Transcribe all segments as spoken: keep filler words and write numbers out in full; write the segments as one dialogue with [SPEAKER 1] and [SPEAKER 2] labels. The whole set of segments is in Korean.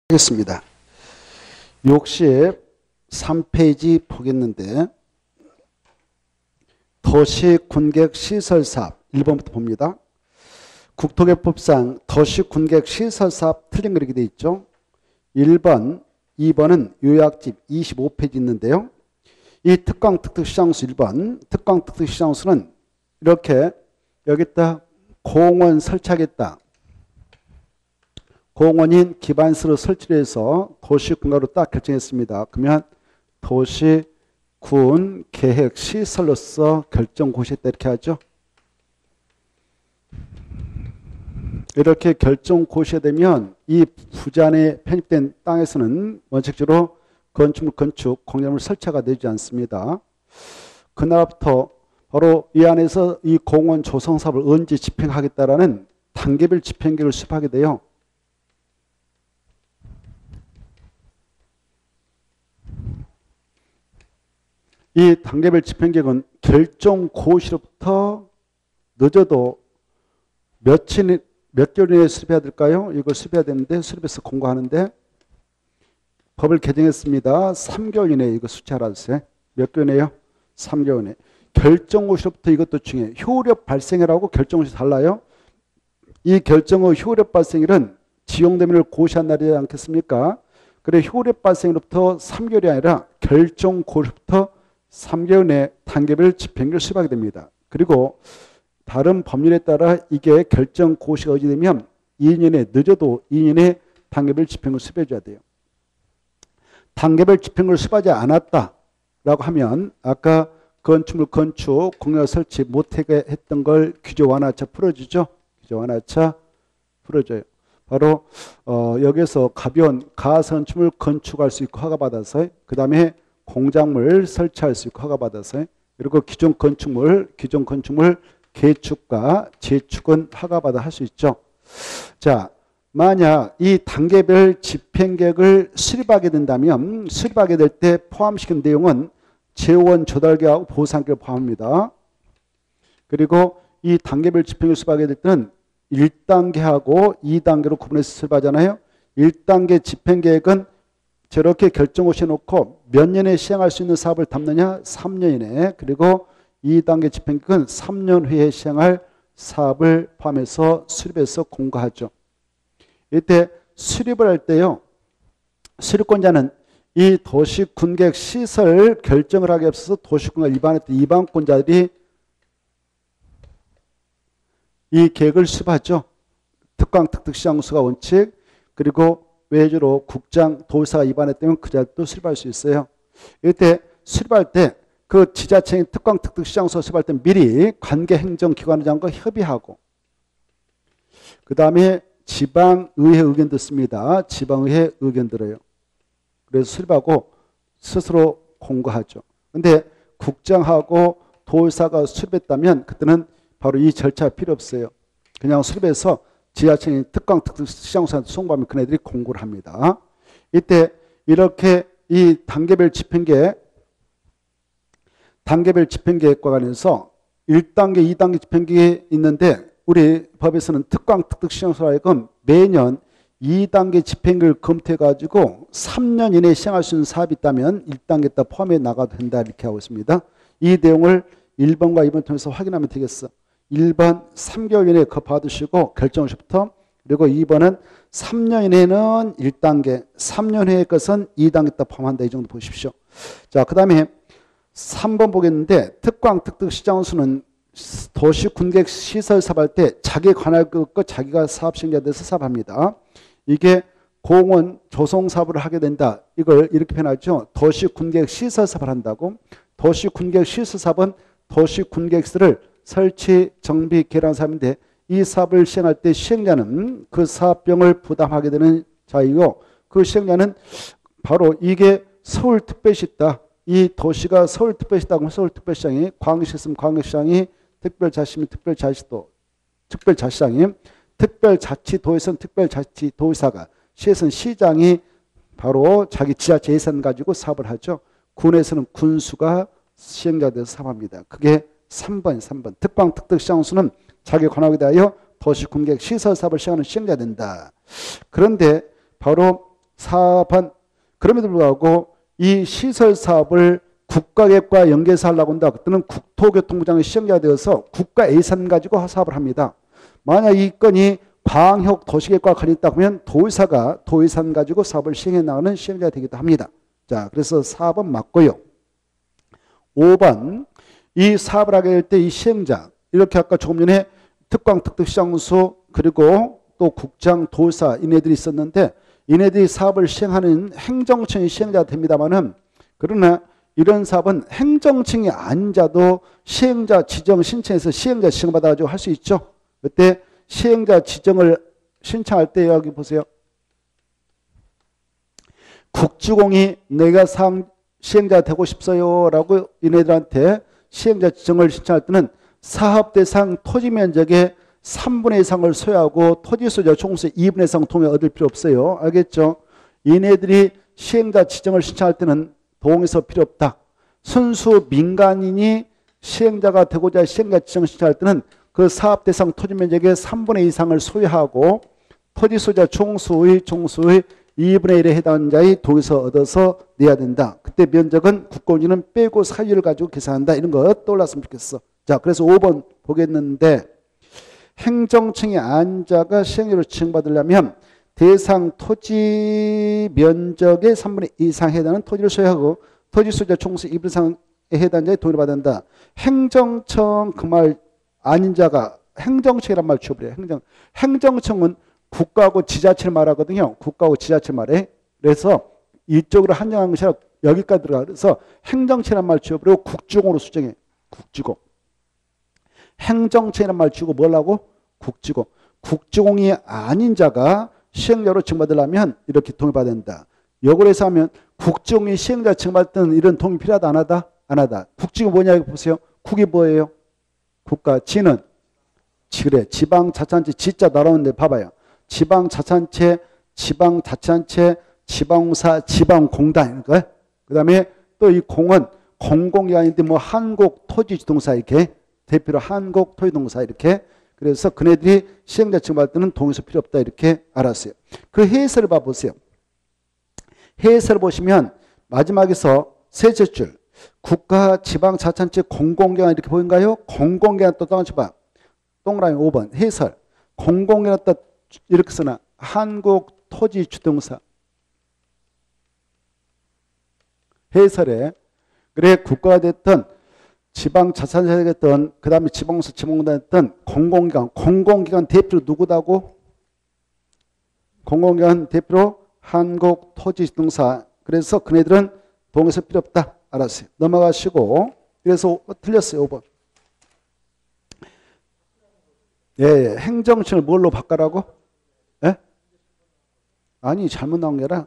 [SPEAKER 1] 하겠습니다. 육십삼 페이지 보겠는데 도시군객시설사업 일 번부터 봅니다. 국토개법상 도시군객시설사업 틀린 거 이렇게 돼 있죠. 일 번, 이 번은 요약집 이십오 페이지 있는데요. 이 특광특특시장수 일 번 특광특특시장수는 이렇게 여기다 공원 설치하겠다. 공원인 기반시설을 설치를 해서 도시군가로 딱 결정했습니다. 그러면 도시군 계획시설로서 결정 고시했다 이렇게 하죠. 이렇게 결정 고시되면 이 부산에 편입된 땅에서는 원칙적으로 건축물, 건축, 공작물 설치가 되지 않습니다. 그날부터 바로 이 안에서 이 공원 조성 사업을 언제 집행하겠다라는 단계별 집행계획을 수립하게 돼요. 이 단계별 집행계획은 결정 고시로부터 늦어도 며칠, 몇 개월 이내에 수립해야 될까요? 이걸 수립해야 되는데 수립해서 공고하는데 법을 개정했습니다. 삼 개월 이내에 이거 수치하라 했어요. 몇 개월 이내요? 삼 개월 이내. 결정고시로부터 이것도 중요해요. 효력 발생이라고 결정고시 달라요. 이 결정의 효력 발생일은 지용대명을 고시한 날이지 않겠습니까? 그래 효력 발생으로부터 삼 개월이 아니라 결정고시로부터 삼 개월 내에 단계별 집행계획을 수립하게 됩니다. 그리고 다른 법률에 따라 이게 결정 고시가 의지되면 이 년에 늦어도 이 년에 단계별 집행을 수립해 줘야 돼요. 단계별 집행을 수립하지 않았다라고 하면 아까 건축물 건축 공약 설치 못하게 했던 걸 규제 완화차 풀어주죠. 규제 완화차 풀어줘요. 바로 어 여기서 가벼운 가선축물 건축할 수 있고 허가받아서 그 다음에 공작물 설치할 수 있고 허가받아서 그리고 기존 건축물 기존 건축물 개축과 재축은 허가받아 할 수 있죠. 자, 만약 이 단계별 집행계획을 수립하게 된다면 수립하게 될 때 포함시킨 내용은 재원 조달계획하고 보상계획을 포함합니다. 그리고 이 단계별 집행을 수립하게 될 때는 일 단계하고 이 단계로 구분해서 수립하잖아요. 일 단계 집행계획은 저렇게 결정고시 놓고 몇 년에 시행할 수 있는 사업을 담느냐? 삼 년 이내. 그리고 이 단계 집행계획은 삼 년 후에 시행할 사업을 포함해서 수립해서 공고하죠. 이때 수립을 할 때요. 수립권자는 이 도시군계획 시설 결정을 하기 앞서서 도시군과 위반했던 위반권자들이 이 계획을 수립하죠. 특광특특시장수가 원칙 그리고 외주로 국장 도지사가 위반했다면 그 자리도 수립할 수 있어요. 이때 수립할 때 그 지자체인 특광특특시장소 수립할 때 미리 관계행정기관장과 협의하고 그 다음에 지방의회 의견 듣습니다. 지방의회 의견 들어요. 그래서 수립하고 스스로 공고하죠. 근데 국장하고 도지사가 수립했다면 그때는 바로 이 절차가 필요 없어요. 그냥 수립해서 지자체인 특광특특시장소한테 송부하면 그네들이 공고를 합니다. 이때 이렇게 이 단계별 집행계획 단계별 집행계획과 관련해서 일 단계, 이 단계 집행계획이 있는데 우리 법에서는 특광특특시장소로 하여금 매년 이 단계 집행계획을 검토해가지고 삼 년 이내에 시행할 수 있는 사업이 있다면 일 단계 다 포함해 나가도 된다 이렇게 하고 있습니다. 이 내용을 일 번과 이 번 통해서 확인하면 되겠어. 일 번 삼 개월 이내에 그 받으시고 결정시부터 그리고 이 번은 삼 년 이내는 일 단계, 삼 년 후의 것은 이 단계 다 포함한다 이 정도 보십시오. 자, 그 다음에 삼 번 보겠는데 특광특특시장수는 도시군객시설 사업할 때 자기 관할 것과 자기가 사업시행자가 돼서 사업합니다. 이게 공원 조성 사업을 하게 된다. 이걸 이렇게 표현하죠. 도시군객시설 사업을 한다고. 도시군객시설 사업은 도시군객시설을 설치, 정비, 개량 사업인데 이 사업을 시행할 때 시행자는 그 사업비용을 부담하게 되는 자이고 그 시행자는 바로 이게 서울특별시 있다. 이 도시가 서울특별시 있다고 하면 서울특별시장이 광역시 있으면 광역시장이 특별자치면 특별자치도 특별자치장이 특별자치도에서는 특별자치도의사가 시에서는 시장이 바로 자기 지자체 예산 가지고 사업을 하죠. 군에서는 군수가 시행자 돼서 사업합니다. 그게 삼 번, 삼 번. 특광특특시장수는 자기 관할에 대하여 도시군객 시설 사업을 시행하는 시행자가 된다. 그런데 바로 사 번 그럼에도 불구하고 이 시설 사업을 국가계획과 연계해서 하려고 한다. 그때는 국토교통부장의 시행자가 되어서 국가 예산 가지고 사업을 합니다. 만약 이 건이 광역 도시계획과 관련있다 그러면 도의사가 도의산 가지고 사업을 시행해 나가는 시행자가 되기도 합니다. 자, 그래서 사 번 맞고요. 오 번 이 사업을 하게 될 때 이 시행자 이렇게 아까 조금 전에 특광 특특시장수 그리고 또 국장 도의사 이네들이 있었는데 이네들이 사업을 시행하는 행정청이 시행자가 됩니다만은 그러나 이런 사업은 행정층이 앉아도 시행자 지정 신청해서 시행자 지정받아가지고 할 수 있죠. 그때 시행자 지정을 신청할 때 여기 보세요. 국지공이 내가 상 시행자 되고 싶어요 라고 이네들한테 시행자 지정을 신청할 때는 사업 대상 토지 면적의 삼분의 이상을 소유하고 토지 소유자 총수의 이분의 이상 동의 얻을 필요 없어요. 알겠죠? 이네들이 시행자 지정을 신청할 때는 동의서 필요 없다. 순수 민간인이 시행자가 되고자 시행자 지정을 신청할 때는 그 사업 대상 토지 면적의 삼분의 이 이상을 소유하고 토지 소유자 총수의 총수의 이분의 일에 해당하는 자의 동의서 얻어서 내야 된다. 그때 면적은 국공지는 빼고 사유를 가지고 계산한다. 이런 거 떠올랐으면 좋겠어. 자, 그래서 오 번 보겠는데 행정청의 안자가 시행자로 지정받으려면 대상 토지 면적의 삼분의 이 이상 해당하는 토지를 소유하고 토지 소유자 총수 이분의 이상에 해당하는 자의 동의를 받아야 된다. 행정청 그 말 아닌 자가 행정청이란 말 취업을 해요. 행정. 행정청은 국가하고 지자체를 말하거든요. 국가하고 지자체를 말해. 그래서 이쪽으로 한정한 것이 아니라 여기까지 들어가. 그래서 행정청이란 말 취업을 하고 국지공으로 수정해. 국지공. 행정청이란 말 주고 뭐라고? 국지공. 국지공이 아닌 자가 시행자로 지정받으려면 이렇게 동의받아야 된다. 역으로 해서 하면 국지공이 시행자 지정받을 때는 이런 동의 필요하다 안 하다? 안 하다. 국지공 뭐냐 이거 보세요. 국이 뭐예요? 국가. 지는 그래 지방자치단체 지자 날아오는데 봐봐요. 지방자치단체, 지방자치단체, 지방공사, 지방공단. 그 다음에 또 이 공은 공공기관인데 뭐 한국토지주동사 이렇게 대표로 한국토지동사 이렇게 그래서 그네들이 시행자 지정받을 때는 동의서 필요 없다 이렇게 알았어요. 그 해설을 봐보세요. 해설을 보시면 마지막에서 셋째 줄 국가, 지방자치단체, 공공기관 이렇게 보인가요? 공공기관 또 다운치 봐. 동그라미 오 번 해설. 공공기관 또 이렇게 쓰나 한국토지주동사 해설에 그래 국가가 됐든 지방자치단체가 됐든 그 다음에 지방공사 지방공단이 됐든 공공기관 공공기관 대표로 누구다고? 공공기관 대표로 한국토지주동사. 그래서 그네들은 동의서 필요 없다. 알았어요. 넘어가시고 그래서 틀렸어요. 오 번. 예, 예. 행정청을 뭘로 바꿔라고? 예? 아니 잘못 나온 게 아니라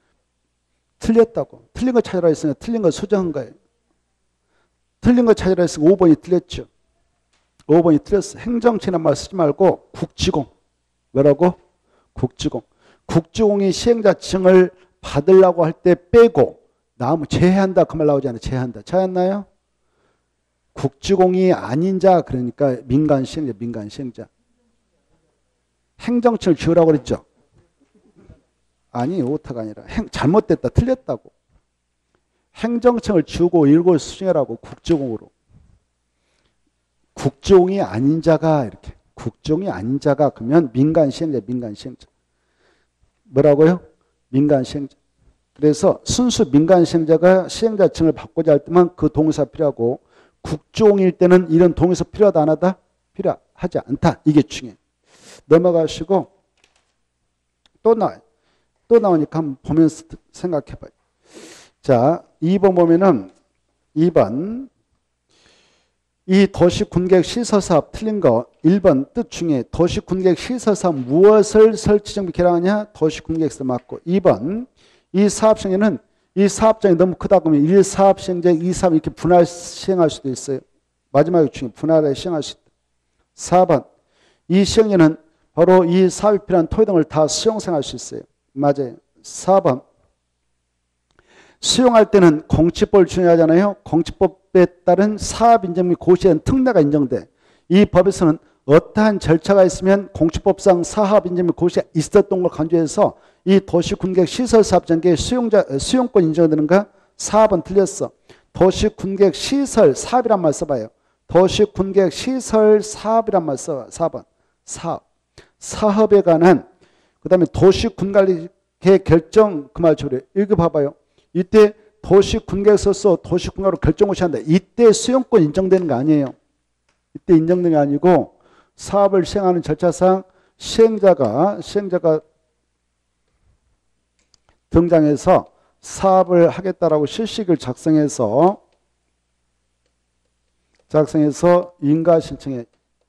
[SPEAKER 1] 틀렸다고. 틀린 거 찾으라 했으니까 틀린 거 수정한 거예요. 틀린 거 찾으라 했으니까 오 번이 틀렸죠. 오 번이 틀렸어. 행정청이란 말 쓰지 말고 국지공. 뭐라고? 국지공. 국지공이 시행자 지정을 받으려고 할 때 빼고 나무 제외한다 그 말 나오지 않아요. 제외한다. 찾았나요? 국지공이 아닌 자 그러니까 민간 시행자 민간 시행자. 행정청을 지으라고 그랬죠. 아니 오타가 아니라 행, 잘못됐다 틀렸다고. 행정청을 지우고 일골 수정하라고 국지공으로. 국지공이 아닌 자가 이렇게 국지공이 아닌 자가 그러면 민간 시행자 민간 시행자. 뭐라고요? 민간 시행자. 그래서 순수 민간 시행자가 시행자 지정을 받고자 할 때만 그 동의서 필요하고 국지공일 때는 이런 동의서 필요하다 안 하다? 필요하지 않다. 이게 중요해요. 넘어가시고 또 나와요. 또 나오니까 한번 보면서 생각해 봐요. 자, 이 번 보면은 이 번 이 도시군계획 시설사업 틀린 거 일 번 뜻 중에 도시군계획 시설사업 무엇을 설치 정비 개량하냐? 도시군계획서 맞고 이 번 이 사업시행자는 이 사업장이 너무 크다 그러면 일 사업시행자, 이 사업 이렇게 분할 시행할 수도 있어요. 마지막에 중에 분할에 시행할 수 있다. 사 번 이 시행자는 바로 이 사업에 필요한 토지 등을 다 수용생할 수 있어요. 맞아요. 사 번 수용할 때는 공치법을 준용하잖아요. 공치법에 따른 사업 인정 및 고시에 대한 특례가 인정돼. 이 법에서는 어떠한 절차가 있으면 공시법상 사업 인증 및 고시가 있었던 걸 강조해서 이 도시군객 시설사업 전개의 수용자, 수용권 인정되는가? 사 번 틀렸어. 도시군객 시설 사업이란 말 써봐요. 도시군객 시설 사업이란 말 써봐. 사 번. 사업. 사업에 관한 그 다음에 도시군관리 결정 그 말 처리. 이거 봐봐요. 이때 도시군객 써서 도시군가로 결정고시 한다. 이때 수용권 인정되는 거 아니에요. 이때 인정되는 게 아니고 사업을 시행하는 절차상 시행자가 시행자가 등장해서 사업을 하겠다라고 실식을 작성해서 작성해서 인가 신청해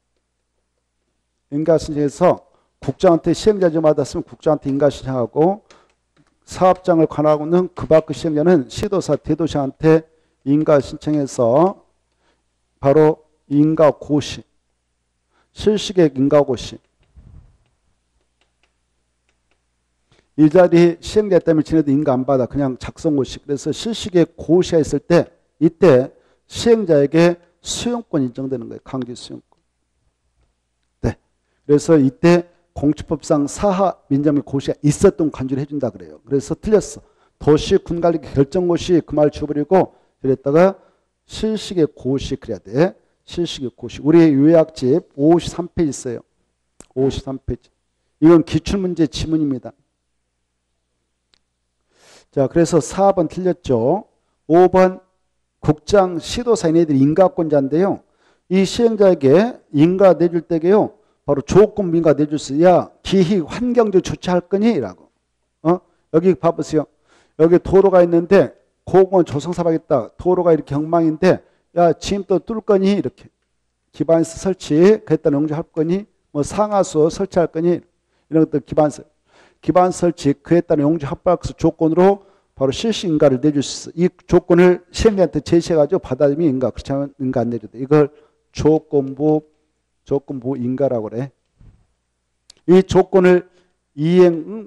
[SPEAKER 1] 인가 신청해서 국장한테 시행자 좀 받았으면 국장한테 인가 신청하고 사업장을 관할하고는 그 밖의 시행자는 시도사 대도시한테 인가 신청해서 바로 인가 고시 실시객 인가 고시 이 자리 시행자 때문에 지네도 인가 안 받아 그냥 작성 고시 그래서 실시객 고시가 있을 때 이때 시행자에게 수용권 인정되는 거예요. 강제 수용권. 네. 그래서 이때 공시법상 사업 인정 및 고시가 있었던 간주를 해준다 그래요. 그래서 틀렸어. 도시군관리 결정고시 그 말 줘버리고 그랬다가 실시객 고시 그래야 돼. 실시객 고시. 우리 요약집 오십삼 페이지 있어요. 오십삼 페이지. 이건 기출문제 지문입니다. 자, 그래서 사 번 틀렸죠. 오 번 국장 시도사 얘네들이 인가권자인데요. 이 시행자에게 인가 내줄 때게요. 바로 조건부 인가 내줄 수 있어야 기희 환경적 조치할 거니? 라고. 어? 여기 봐보세요. 여기 도로가 있는데 공원 조성사업하겠다. 도로가 이렇게 엉망인데 야 지금 또 뚫을 거니? 이렇게. 기반시 설치 그랬다 용적할 거니? 뭐 상하수 설치할 거니? 이런 것들 기반시 기반 설치 그에 따른 용적 합발 조건으로 바로 실시 인가를 내줄 수 있어. 이 조건을 시행자한테 제시해가지고 받아들이면 인가. 그렇지 않으면 인가 안 내줘도 이걸 조건부 조건부 인가라고 그래. 이 조건을 이행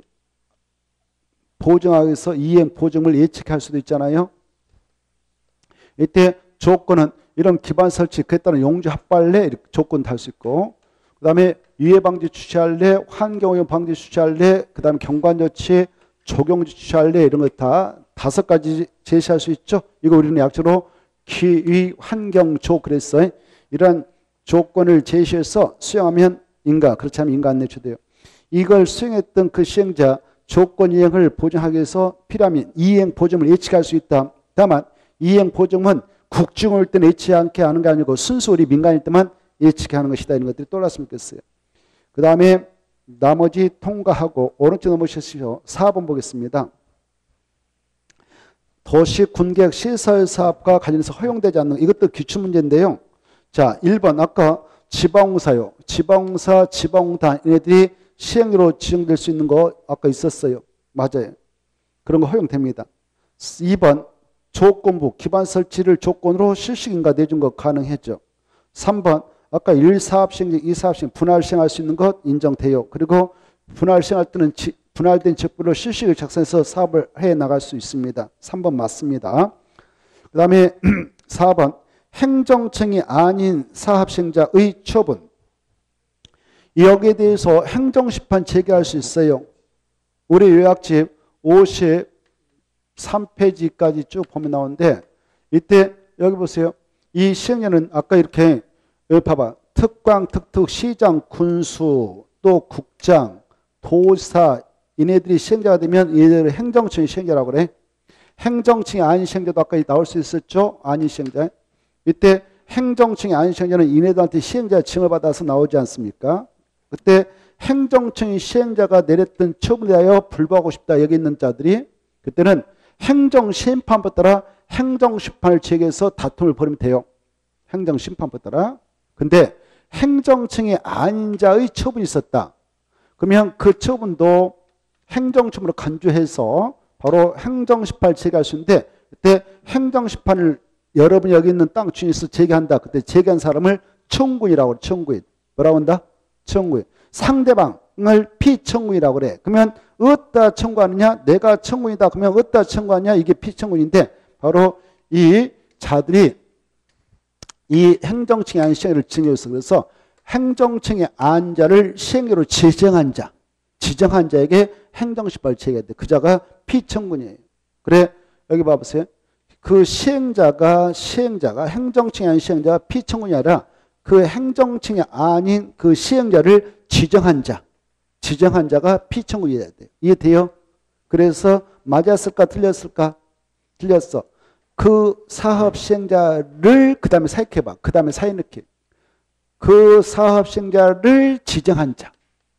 [SPEAKER 1] 보증하기 위해서 이행 보증을 예측할 수도 있잖아요. 이때 조건은 이런 기반 설치 그에 따른 용적 합발래 이렇게 조건 달 수 있고 그 다음에 유해 방지 취취할래, 환경오염 방지 취취할래, 그 다음에 경관조치, 조경지 취취할래 이런 거 다 다섯 가지 제시할 수 있죠. 이거 우리는 약자로 기위 환경조 그랬어요. 이런 조건을 제시해서 수행하면 인가, 그렇지 않으면 인가 안 내줘도 돼요. 이걸 수행했던 그 시행자 조건 이행을 보증하기 위해서 필요하면 이행 보증을 예측할 수 있다. 다만 이행 보증은 국중을 때 예측하지 않게 하는 게 아니고 순수 우리 민간일 때만 예측하는 것이다. 이런 것들이 떠올랐으면 좋겠어요. 그 다음에 나머지 통과하고 오른쪽 넘어오시죠. 사 번 보겠습니다. 도시군객 시설사업과 관련해서 허용되지 않는 이것도 기출문제인데요. 자, 일 번 아까 지방공사요. 지방공사, 지방공단 얘네들이 시행료로 지정될 수 있는 거 아까 있었어요. 맞아요. 그런 거 허용됩니다. 이 번 조건부 기반 설치를 조건으로 실시인가 내준 거 가능했죠. 삼 번 아까 일 사업 시행, 이 사업 시행 분할 시행할 수 있는 것 인정돼요. 그리고 분할 시행할 때는 지, 분할된 직불로 실시를 작성해서 사업을 해 나갈 수 있습니다. 삼 번 맞습니다. 그 다음에 사 번 행정청이 아닌 사업 시행자의 처분. 여기에 대해서 행정심판 제기할 수 있어요. 우리 요약집 오십삼 페이지까지 쭉 보면 나오는데 이때 여기 보세요. 이 시행자는 아까 이렇게 여기 봐봐. 특광, 특특, 시장, 군수, 또 국장, 도사 이네들이 시행자가 되면 얘네들을 행정청이 시행자라고 그래. 행정청이 아닌 시행자도 아까 나올 수 있었죠. 아닌 시행자. 이때 행정청이 아닌 시행자는 이네들한테 시행자 징을 받아서 나오지 않습니까? 그때 행정청이 시행자가 내렸던 처분에 대하여 불복하고 싶다. 여기 있는 자들이 그때는 행정심판법 따라 행정심판을 제기해서 다툼을 벌이면 돼요. 행정심판법 따라. 근데 행정청이 아닌 자의 처분이 있었다. 그러면 그 처분도 행정처분으로 간주해서 바로 행정심판을 제기할 수 있는데 그때 행정심판을 여러분이 여기 있는 땅 주인에서 제기한다. 그때 제기한 사람을 청구인이라고 그래. 청구인. 뭐라고 한다? 청구인. 상대방을 피청구인이라고 그래. 그러면 어디다 청구하느냐? 내가 청구인이다. 그러면 어디다 청구하냐? 이게 피청구인인데 바로 이 자들이 이 행정청이 아닌 시행을 증여했어. 그래서 행정청의 안자를 시행자로 지정한 자, 지정한 자에게 행정심판을 제기해야 돼. 그 자가 피청군이에요. 그래, 여기 봐보세요. 그 시행자가, 시행자가, 행정청의 안 시행자가 피청군이 아니라 그 행정청의 아닌 그 시행자를 지정한 자, 지정한 자가 피청군이 돼야 돼요. 이해돼요? 그래서 맞았을까, 틀렸을까? 틀렸어. 그 사업 시행자를 그 다음에 사익해봐. 그 다음에 사익 넣기. 그 사업 시행자를 지정한 자.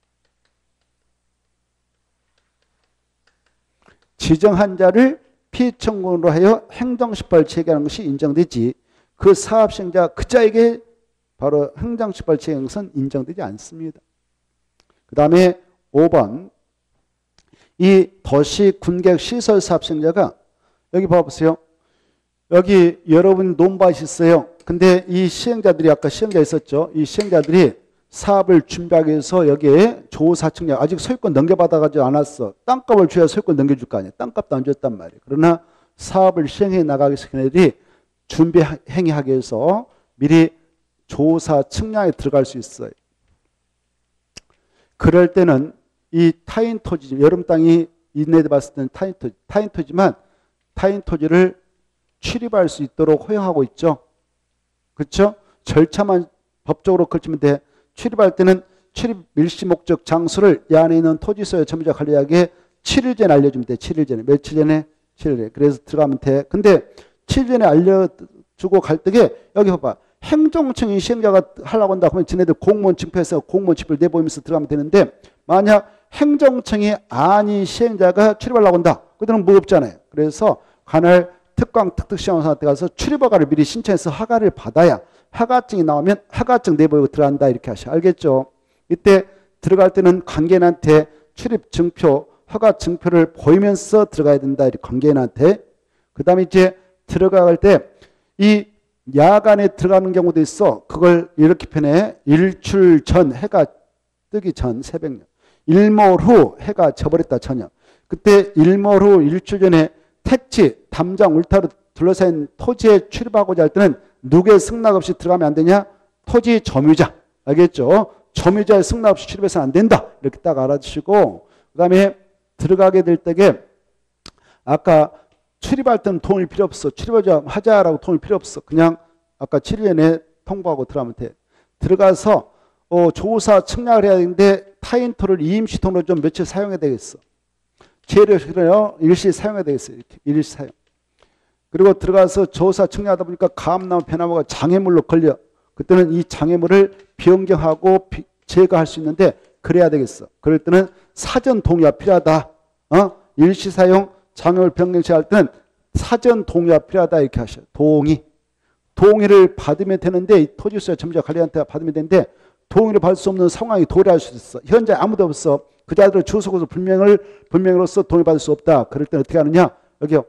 [SPEAKER 1] 지정한 자를 피청군으로 하여 행정심판을 제기하는 것이 인정되지, 그 사업 시행자 그 자에게 바로 행정심판을 제기하는 것은 인정되지 않습니다. 그 다음에 오 번. 이 도시 군객 시설 사업 시행자가, 여기 봐보세요. 여기 여러분 논밭이 있어요. 근데 이 시행자들이, 아까 시행자 있었죠. 이 시행자들이 사업을 준비하기 위해서 여기에 조사 측량, 아직 소유권 넘겨받아가지고 않았어. 땅값을 줘야 소유권 넘겨줄 거 아니야. 땅값도 안 줬단 말이에요. 그러나 사업을 시행해 나가기 위해서 걔네들이 준비 행위하기 위해서 미리 조사 측량에 들어갈 수 있어요. 그럴 때는 이 타인 토지, 여름 땅이 이네들 봤을 때는 타인 토지, 타인 토지만 타인 토지를 출입할 수 있도록 허용하고 있죠. 그렇죠? 절차만 법적으로 걸치면 돼. 출입할 때는 출입 일시 목적 장소를 이 안에 있는 토지소유 점유자 관리자에게 칠 일 전에 알려주면 돼. 칠 일 전에. 며칠 전에? 칠 일 전에. 그래서 들어가면 돼. 근데 칠 일 전에 알려주고 갈 때에 여기 봐봐. 행정청이 시행자가 하려고 한다 그러면 지네들 공무원 징표해서 공무원 징표를 내보이면서 들어가면 되는데, 만약 행정청이 아닌 시행자가 출입하려고 한다. 그들은 무겁잖아요. 그래서 관할 특광 특특시험사한테 가서 출입허가를 미리 신청해서 허가를 받아야, 허가증이 나오면 허가증 내보이고 들어간다 이렇게 하셔. 알겠죠? 이때 들어갈 때는 관계인한테 출입 증표, 허가 증표를 보이면서 들어가야 된다. 이렇게 관계인한테. 그 다음에 이제 들어갈 때 이 야간에 들어가는 경우도 있어. 그걸 이렇게 표현해. 일출 전, 해가 뜨기 전 새벽녘. 일몰 후 해가 져버렸다 저녁. 그때 일몰 후 일출 전에 택지, 담장, 울타로 둘러싸인 토지에 출입하고자 할 때는 누구의 승낙 없이 들어가면 안 되냐? 토지 점유자. 알겠죠? 점유자의 승낙 없이 출입해서는 안 된다. 이렇게 딱 알아주시고, 그 다음에 들어가게 될 때에 아까 출입할 때는 동의 필요 없어. 출입하자라고 동의 필요 없어. 그냥 아까 칠 일 전에 통보하고 들어가면 돼. 들어가서 어, 조사 측량을 해야 되는데 타인토를 이임시통으로 좀 며칠 사용해야 되겠어. 재료를 일시 사용해야 되겠어요. 이렇게 일시 사용. 그리고 들어가서 조사 측량하다 보니까 감나무, 배나무가 장애물로 걸려. 그때는 이 장애물을 변경하고 비, 제거할 수 있는데 그래야 되겠어. 그럴 때는 사전 동의가 필요하다. 어? 일시 사용 장애물 변경 제할 때는 사전 동의가 필요하다 이렇게 하셔. 동의. 동의를 받으면 되는데, 이 토지소유 점유자 관리한테 받으면 되는데 동의를 받을 수 없는 상황이 도래할 수 있어. 현재 아무도 없어. 그 자들은 주소고서 불명을 불명으로서 동의받을 수 없다. 그럴 때는 어떻게 하느냐? 여기요.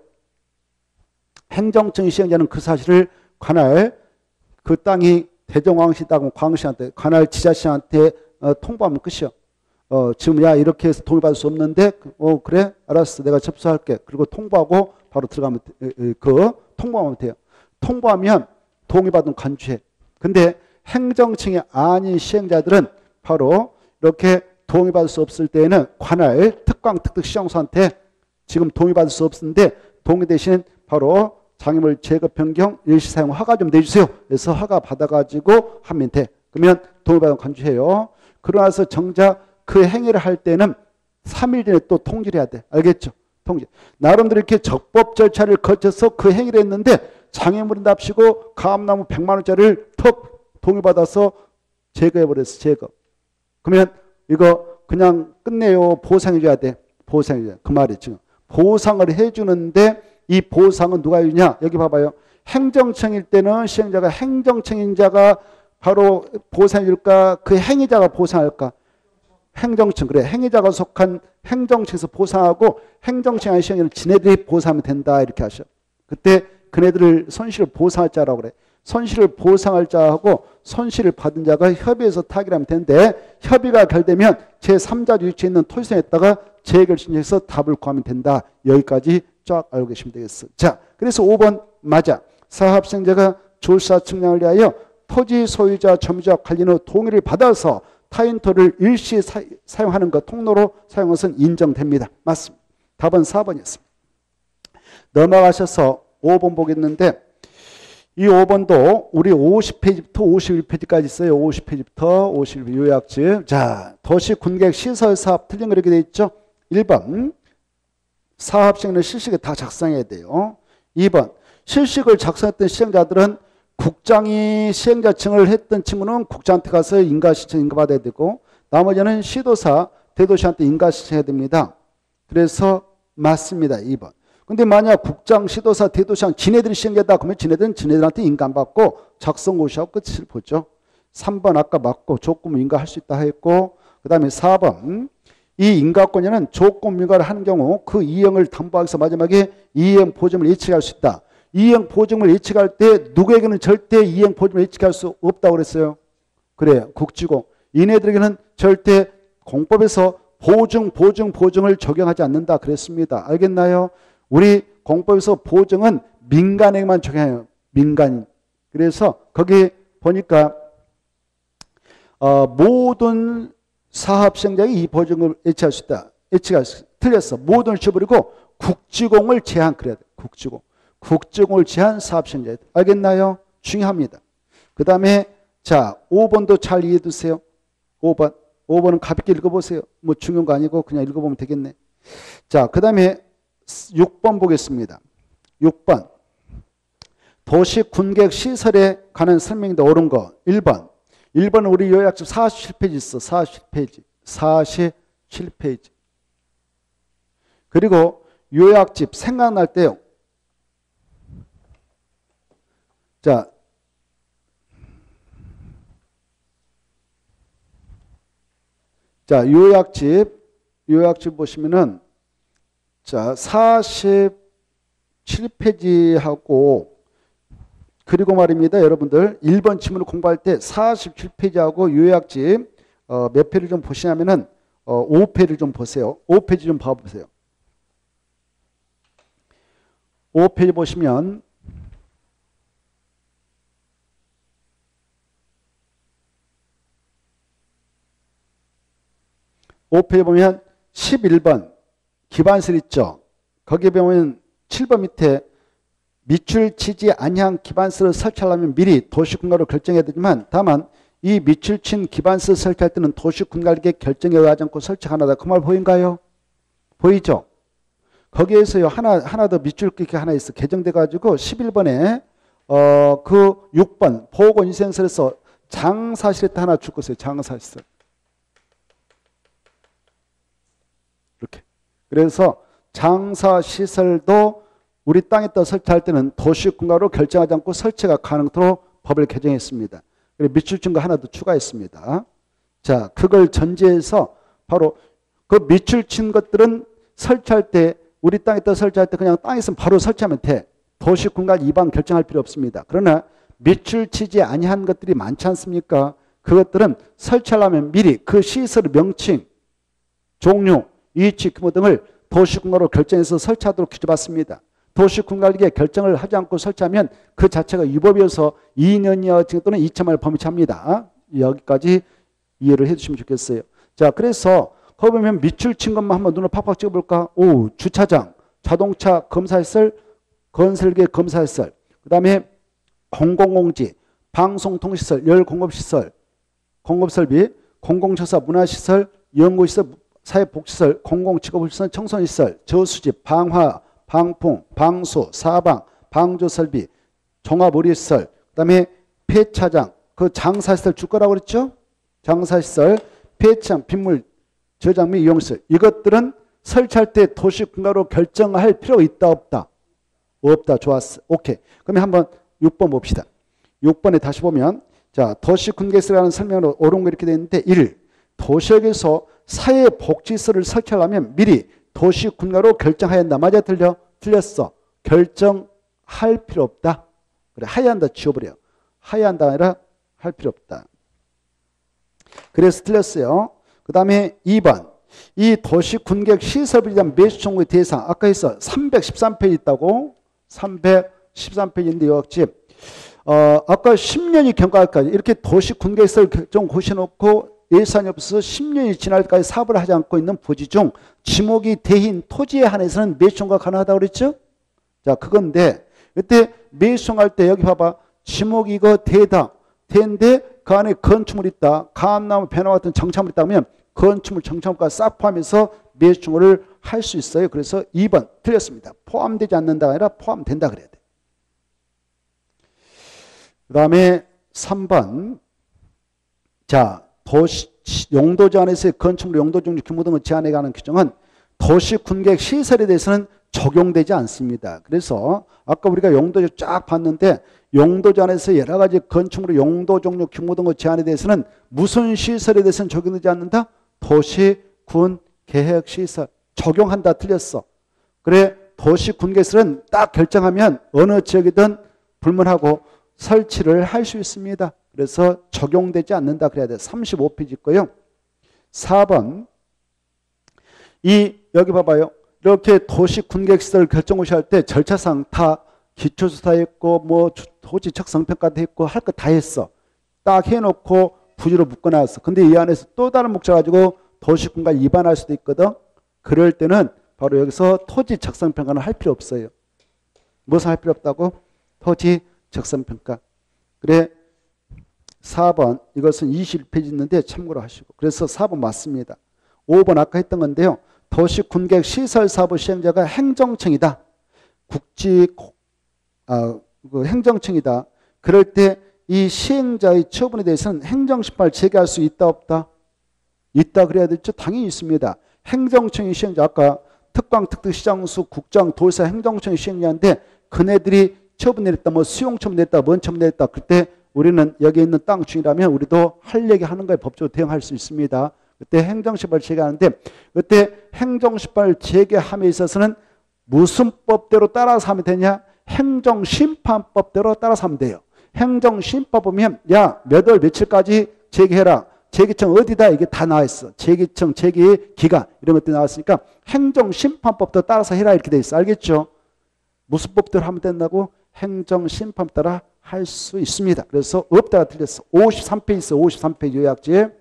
[SPEAKER 1] 행정청 시행자는 그 사실을 관할, 그 땅이 대정광시다고 광시한테, 관할 지자체한테 어, 통보하면 끝이요. 어, 지금 야 이렇게 해서 동의받을 수 없는데, 어 그래 알았어 내가 접수할게. 그리고 통보하고 바로 들어가면 그 통보하면 돼요. 통보하면 동의받은 간주해. 근데 행정청이 아닌 시행자들은 바로 이렇게 동의받을 수 없을 때에는 관할 특광 특특 시정소한테 지금 동의받을 수 없는데 동의 대신 바로 장애물 제거 변경 일시 사용 허가 좀 내주세요. 그래서 허가 받아가지고 하면 돼. 그러면 동의받은 간주해요. 그러나서 정작 그 행위를 할 때는 삼 일 전에 또 통지를 해야 돼. 알겠죠? 통지. 나름대로 이렇게 적법 절차를 거쳐서 그 행위를 했는데 장애물인답시고 감나무 백만 원짜리를 턱 동의받아서 제거해버렸어. 제거. 그러면 이거 그냥 끝내요. 보상해줘야 돼. 보상해줘야 돼. 그 말이 지금. 보상을 해주는데 이 보상은 누가 해주냐? 여기 봐봐요. 행정청일 때는 시행자가 행정청인자가 바로 보상해줄까? 그 행위자가 보상할까? 행정청. 그래. 행위자가 속한 행정청에서 보상하고 행정청 아닌 시행자는 지네들이 보상하면 된다. 이렇게 하셔. 그때 그네들을 손실을 보상할 자라고 그래. 손실을 보상할 자하고 손실을 받은 자가 협의해서 타결하면 되는데 협의가 결되면 제삼자 유치에 있는 토지소에다가 재해결 신청해서 답을 구하면 된다. 여기까지 쫙 알고 계시면 되겠어. 자, 그래서 오 번 맞아. 사업시행자가 조사 측량을 위하여 토지 소유자, 점유자 관리인의 동의를 받아서 타인토를 일시 사, 사용하는 것, 통로로 사용한 것은 인정됩니다. 맞습니다. 답은 사 번이었습니다. 넘어가셔서 오 번 보겠는데 이 오 번도 우리 오십 페이지부터 오십일 페이지까지 있어요. 오십 페이지부터 오십일 페이지 요약집. 자, 도시 군객 시설 사업 틀린 거 이렇게 돼 있죠. 일 번 사업 시행은 실식에 다 작성해야 돼요. 이 번 실식을 작성했던 시행자들은 국장이 시행자청을 했던 친구는 국장한테 가서 인가신청 인가받아야 되고 나머지는 시도사, 대도시한테 인가신청해야 됩니다. 그래서 맞습니다. 이 번. 근데 만약 국장, 시도사, 대도시장 지네들이 시행자다 그러면 지네들은 지네들한테 인가 안 받고 작성고시하고 끝을 보죠. 삼 번 아까 맞고 조건 인가할 수 있다 했고 그 다음에 사 번 이 인가권자는 조건 인가를 하는 경우 그 이행을 담보하기 위해서 마지막에 이행 보증을 예측할 수 있다. 이행 보증을 예측할 때 누구에게는 절대 이행 보증을 예측할 수 없다고 그랬어요. 그래요. 국지공. 이네들에게는 절대 공법에서 보증, 보증, 보증을 적용하지 않는다 그랬습니다. 알겠나요? 우리 공법에서 보증은 민간에게만 적용해요. 민간. 그래서 거기 보니까 어, 모든 사업 시행자에게 이 보증을 예측할 수 있다. 예측할 수 있다. 틀렸어. 모든을 지워버리고 국지공을 제한 그래야 돼. 국지공. 국지공을 제한 사업 시행자. 알겠나요? 중요합니다. 그 다음에 자 오 번도 잘 이해해 두세요. 오 번. 오 번은 가볍게 읽어보세요. 뭐 중요한 거 아니고 그냥 읽어보면 되겠네. 자, 그 다음에 육 번 보겠습니다. 육 번. 도시 군객 시설에 관한 설명인데 옳은 거. 일 번. 일 번은 우리 요약집 사십칠 페이지 있어. 사십칠 페이지. 사십칠 페이지. 그리고 요약집 생각날 때요. 자, 자, 요약집, 요약집 보시면은, 자, 사십칠 페이지하고, 그리고 말입니다. 여러분들, 일 번 지문을 공부할 때 사십칠 페이지하고 요약집, 어, 몇 페이지를 좀 보시냐면은, 어, 오 페이지를 좀 보세요. 오 페이지 좀 봐보세요. 오 페이지 보시면, 오 페이지 보면 십일 번 기반설 있죠. 거기에 보면 칠 번 밑에 밑줄 치지 아니한 기반설을 설치하려면 미리 도시군가로 결정해야 되지만 다만 이 밑줄 친 기반설 설치할 때는 도시군가에게 결정에 의하지 않고 설치가 하나다. 그 말 보인가요? 보이죠? 거기에서요 하나 하나 더 밑줄 긋기 하나 있어. 개정돼 가지고 십일 번에 어 그 육 번 보건위생설에서 장사실에다 하나 줄 것이에요. 장사시설. 이렇게. 그래서 장사시설도 우리 땅에다 설치할 때는 도시군가로 결정하지 않고 설치가 가능토록 법을 개정했습니다. 그리고 밑줄 친 거 하나 더 추가했습니다. 자, 그걸 전제해서 바로 그 밑줄 친 것들은 설치할 때 우리 땅에다 설치할 때 그냥 땅에 있으면 바로 설치하면 돼. 도시군가 이방 결정할 필요 없습니다. 그러나 밑줄 치지 아니한 것들이 많지 않습니까? 그것들은 설치하려면 미리 그 시설의 명칭, 종류, 위치, 규모 등을 도시군가로 결정해서 설치하도록 규정받습니다. 도시군가에게 결정을 하지 않고 설치하면 그 자체가 위법이어서 이 년 이하 또는 이천만 원 범위치합니다. 여기까지 이해를 해주시면 좋겠어요. 자, 그래서 거기 보면 밑줄 친 것만 한번 눈을 팍팍 찍어볼까? 오, 주차장, 자동차 검사시설, 건설계 검사시설, 그 다음에 공공공지, 방송통시설, 열공업시설, 공업설비, 공공처사, 문화시설, 연구시설, 사회복지시설, 공공직업시설, 청소년시설, 저수지, 방화, 방풍, 방수, 사방, 방조설비, 종합의료시설, 그 다음에 폐차장, 그 장사시설 줄 거라고 그랬죠? 장사시설, 폐차장, 빗물, 저장 및 이용시설. 이것들은 설치할 때 도시군가로 결정할 필요가 있다 없다? 없다. 좋았어. 오케이. 그러면 한번 육 번 봅시다. 육 번에 다시 보면 자 도시군계시설이라는 설명으로 옳은 거 이렇게 되어 있는데 일. 도시역에서 사회복지시설을 설치하려면 미리 도시군가로 결정해야 한다. 맞아 틀려? 틀렸어. 결정할 필요 없다. 그래 하야 한다 지워버려. 하야 한다 아니라 할 필요 없다. 그래서 틀렸어요. 그 다음에 이 번. 이 도시군객 시설에 대한 매수 청구의 대상 아까 했어. 삼백십삼 페이지 있다고. 삼백십삼 페이지인데 요약집. 어, 아까 십 년이 경과까지 이렇게 도시 군계시설 결정 고시해놓고 예산이 없어서 십 년이 지날 때까지 사업을 하지 않고 있는 부지 중 지목이 대인 토지에 한해서는 매수가 가능하다고 그랬죠? 자, 그건데 그때 매수할 때 여기 봐봐. 지목이 이거 대다. 대인데 그 안에 건축물 있다. 감나무, 배나무 같은 정착물 있다면 건축물, 정착물까지 싹 포함해서 매수를 할 수 있어요. 그래서 이 번 틀렸습니다. 포함되지 않는다가 아니라 포함된다 그래야 돼. 그 다음에 삼 번. 자, 도시, 용도 제한에서의 건축물 용도 종류 규모 등을 제한해 가는 규정은 도시 군계획 시설에 대해서는 적용되지 않습니다. 그래서 아까 우리가 용도 쫙 봤는데 용도 제한에서 여러 가지 건축물 용도 종류 규모 등의 제한에 대해서는 무슨 시설에 대해서는 적용되지 않는다? 도시 군 계획 시설 적용한다 틀렸어. 그래 도시 군 계획은 딱 결정하면 어느 지역이든 불문하고 설치를 할 수 있습니다. 그래서 적용되지 않는다 그래야 돼. 삼십오 페이지 있고요. 사 번. 이 여기 봐봐요. 이렇게 도시 군계획시설 결정고시할 때 절차상 다 기초조사 했고 뭐 토지 적성평가도 했고 할 거 다 했어. 딱 해놓고 부지로 묶어놨어. 근데 이 안에서 또 다른 목적 가지고 도시군과 위반할 수도 있거든. 그럴 때는 바로 여기서 토지 적성평가는 할 필요 없어요. 무슨 할 필요 없다고? 토지 적성평가. 그래 사 번 이것은 이십일 페이지 있는데 참고로 하시고. 그래서 사 번 맞습니다. 오 번 아까 했던 건데요. 도시군계획 시설사업의 시행자가 행정청이다. 국지 아, 그 행정청이다. 그럴 때 이 시행자의 처분에 대해서는 행정심판을 제기할 수 있다 없다? 있다 그래야 되죠? 당연히 있습니다. 행정청이 시행자 아까 특광, 특특, 시장수, 국장, 도지사, 행정청이 시행자인데 그네들이 처분 내렸다, 뭐 수용 처분 내렸다, 뭔 처분 내렸다. 그때 우리는 여기 있는 땅 주인이라면 우리도 할 얘기 하는 거에 법적으로 대응할 수 있습니다. 그때 행정심판을 제기하는데 그때 행정심판을 제기함에 있어서는 무슨 법대로 따라서 하면 되냐? 행정심판법대로 따라서 하면 돼요. 행정심판 보면 야, 몇 월 며칠까지 제기해라. 제기청 어디다 이게 다 나와 있어. 제기청, 제기 기간 이런 것들이 나왔으니까 행정심판법대로 따라서 해라 이렇게 돼 있어. 알겠죠? 무슨 법대로 하면 된다고? 행정심판 따라 할 수 있습니다. 그래서 없다가 틀렸어. 오십삼 페이지 있어. 오십삼 페이지 요약지에.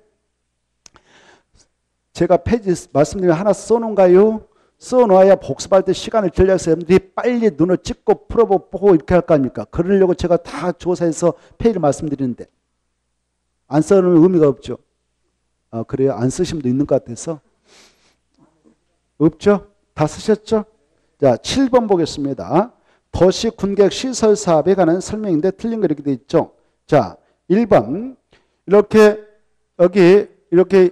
[SPEAKER 1] 제가 페이지 말씀드리면 하나 써놓은가요? 써놓아야 복습할 때 시간을 절약해서 여러분들이 빨리 눈을 찍고 풀어보고 이렇게 할 거 아닙니까? 그러려고 제가 다 조사해서 페이지를 말씀드리는데 안 써놓으면 의미가 없죠. 아, 그래요? 안 쓰신 분도 있는 것 같아서. 없죠? 다 쓰셨죠? 자, 칠 번 보겠습니다. 도시 군계획 시설 사업에 관한 설명인데 틀린 거 이렇게 돼 있죠. 자, 일 번. 이렇게 여기 이렇게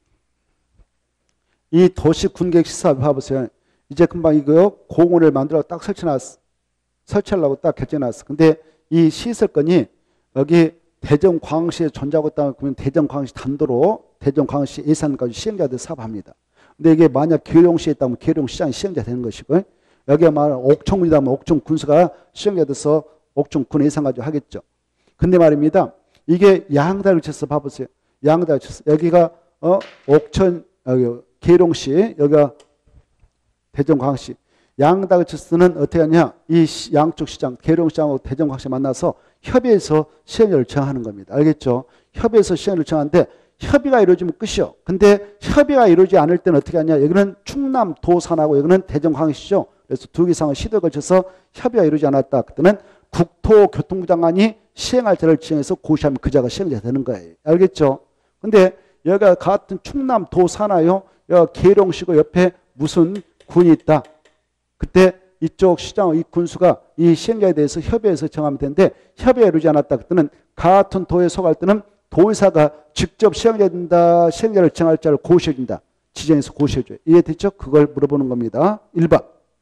[SPEAKER 1] 이 도시 군계획 시설 봐보세요. 이제 금방 이거 공원을 만들어 딱 설치해놨어. 설치하려고 딱 결정해놨어. 근데 이 시설건이 여기 대전광역시에 존재하고 있다면 그러면 대전광역시 단도로 대전광역시 예산까지 시행자들 사업합니다. 근데 이게 만약 계룡시에 있다면 계룡시장이 시행자 되는 것이고 여기가 말 옥천군이다면 옥천군수가 시행자 돼서 옥천군 예산 가지고 하겠죠. 근데 말입니다. 이게 양다를 쳐서 봐보세요. 양다를 쳐서 여기가 어 옥천 여기 계룡시 여기가 대전광역시 양다를 쳐서는 어떻게 하냐? 이 양쪽 시장 계룡시장하고 대전광역시 만나서 협의해서 시행을 정하는 겁니다. 알겠죠? 협의해서 시행을 정하는데 협의가 이루어지면 끝이요. 근데 협의가 이루어지지 않을 때는 어떻게 하냐? 여기는 충남 도산하고 여기는 대전광역시죠. 그래서 두 개 이상의 시도에 걸쳐서 협의가 이루어지지 않았다. 그때는 국토교통부 장관이 시행할 자를 지정해서 고시하면 그 자가 시행자 되는 거예요. 알겠죠? 근데 여기가 같은 충남 도산하요. 여기 계룡시고 옆에 무슨 군이 있다. 그때 이쪽 시장 이 군수가 이 시행자에 대해서 협의해서 정하면 되는데 협의가 이루어지지 않았다. 그때는 같은 도에 속할 때는 도의사가 직접 시행자가 된다. 시행자를 정할 자를 고시해준다. 지정해서 고시해줘요. 이해됐죠? 그걸 물어보는 겁니다. 일 번.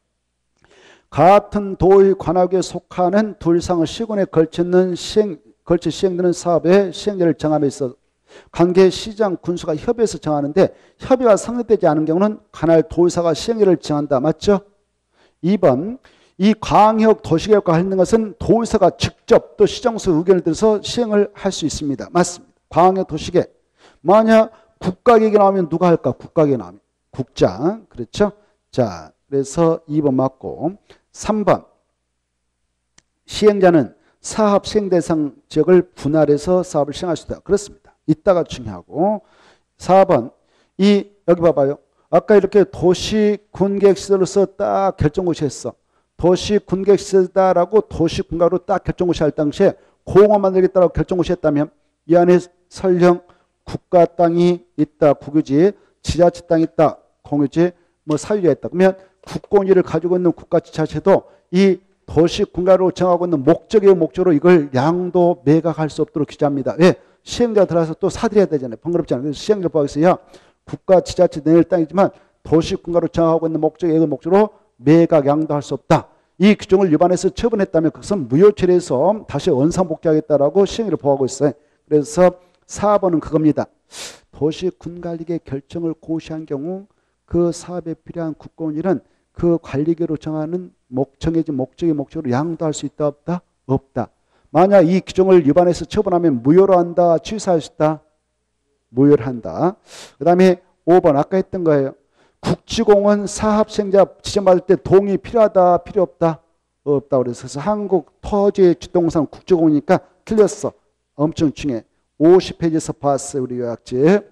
[SPEAKER 1] 같은 도의 관할구에 속하는 두 이상의 시군에 걸치는 시행, 걸쳐 시행되는 사업의 시행자를 정함에 있어 관계 시장 군수가 협의해서 정하는데 협의가 성립되지 않은 경우는 관할 도의사가 시행자를 정한다. 맞죠? 이 번. 이 광역 도시계획과 관련된 것은 도의사가 직접 또 시정수 의견을 들어서 시행을 할 수 있습니다. 맞습니다. 광역 도시계획. 만약 국가계획이 나오면 누가 할까? 국가계획이 나오면. 국장. 그렇죠? 자, 그래서 이 번 맞고. 삼 번. 시행자는 사업 시행 대상 지역을 분할해서 사업을 시행할 수 있다. 그렇습니다. 이따가 중요하고. 사 번. 이 여기 봐봐요. 아까 이렇게 도시 군객시설로서 딱 결정고시 했어. 도시 군객시설이다라고 도시 군가로 딱 결정고시 할 당시에 공원 만들겠다라고 결정고시 했다면 이 안에 설령 국가 땅이 있다. 국유지, 지자체 땅이 있다. 공유지, 뭐 사유지가 있다. 그러면 국공유를 가지고 있는 국가 지자체도 이 도시 군가로 정하고 있는 목적의 목적으로 이걸 양도 매각할 수 없도록 규제합니다. 왜? 시행자가 들어가서 또 사들여야 되잖아요. 번거롭지 않아요. 그래서 시행자 법에서 야 국가 지자체 내일 땅이지만 도시 군가로 정하고 있는 목적의 목적으로 매각 양도할 수 없다. 이 규정을 위반해서 처분했다면 그것은 무효 처리해서 다시 원상복귀하겠다라고 시행을 보호하고 있어요. 그래서 사 번은 그겁니다. 도시 군관리계 결정을 고시한 경우 그 사업에 필요한 국공유는 그 관리계로 정하는 목, 정해진 목적의 목적으로 양도할 수 있다 없다? 없다. 만약 이 규정을 위반해서 처분하면 무효로 한다, 취소할 수 있다? 무효로 한다. 그 다음에 오 번 아까 했던 거예요. 국지공은 사업 시행자 지정받을 때 동의 필요하다, 필요 없다? 없다. 그래서 한국토지주동산 국지공이니까 틀렸어. 엄청 중요해. 오십 페이지에서 봤어요. 우리 요약집.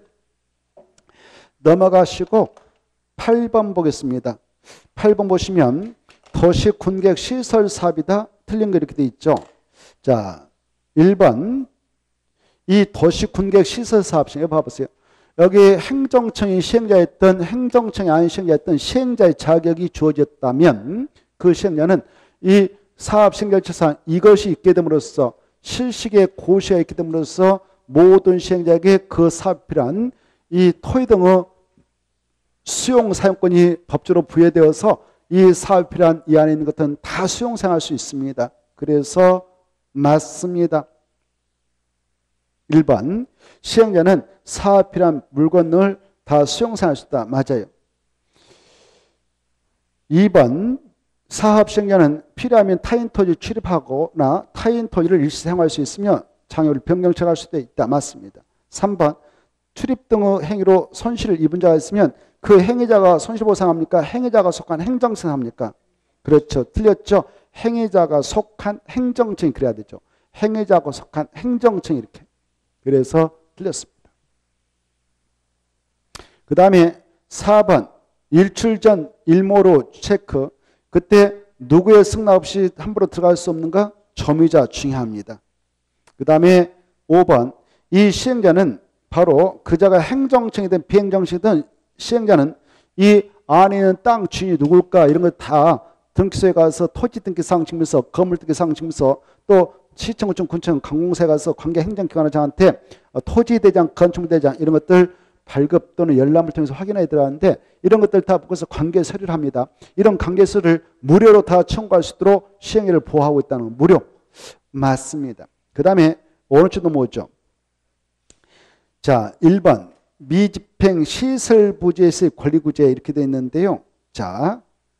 [SPEAKER 1] 넘어가시고 팔 번 보겠습니다. 팔 번 보시면 도시 군객 시설 사업이다. 틀린 거 이렇게 돼 있죠. 자, 일 번. 이 도시 군객 시설 사업 시행 봐보세요. 여기 행정청이 시행자였던 행정청이 아닌 시행자였던 시행자의 자격이 주어졌다면 그 시행자는 이 사업 시행결제상 이것이 있게 됨으로써 실시에 고시가 있게 됨으로써 모든 시행자에게 그 사업에 필요한 이 토지 등의 수용 사용권이 법적으로 부여되어서 이 사업에 필요한 이 안에 있는 것들은 다 수용 사용할 수 있습니다. 그래서 맞습니다. 일 번 시행자는 사업에 필요한 물건을 다 수용 사용할 수 있다. 맞아요. 이 번 사업 시행자는 필요하면 타인 토지 출입하거나 타인 토지를 일시 사용할 수 있으며 장애를 변경처할 수도 있다. 맞습니다. 삼 번 출입 등의 행위로 손실을 입은 자가 있으면 그 행위자가 손실보상합니까? 행위자가 속한 행정청 합니까? 그렇죠. 틀렸죠. 행위자가 속한 행정청이 그래야 되죠. 행위자가 속한 행정청이 이렇게. 그래서 틀렸습니다. 그 다음에 사 번 일출 전 일모로 체크. 그때 누구의 승낙 없이 함부로 들어갈 수 없는가? 점유자 중요합니다. 그 다음에 오 번 이 시행자는 바로 그자가 행정청이든 비행정청이든 시행자는 이 안에 있는 땅 주인이 누굴까 이런 거 다 등기소에 가서 토지 등기사항 증명서, 건물 등기사항 증명서, 또 시청구청, 군청, 관공서에 가서 관계 행정기관장한테 토지대장, 건축대장 이런 것들 발급 또는 열람을 통해서 확인해야 들어가는데 이런 것들 다 묶어서 관계 서류를 합니다. 이런 관계 서류를 무료로 다 청구할 수 있도록 시행령을 보호하고 있다는 거. 무료. 맞습니다. 그 다음에 오른쪽도 뭐죠? 자, 일 번 미집행 시설 부지에서의 권리구제 이렇게 되어 있는데요. 자,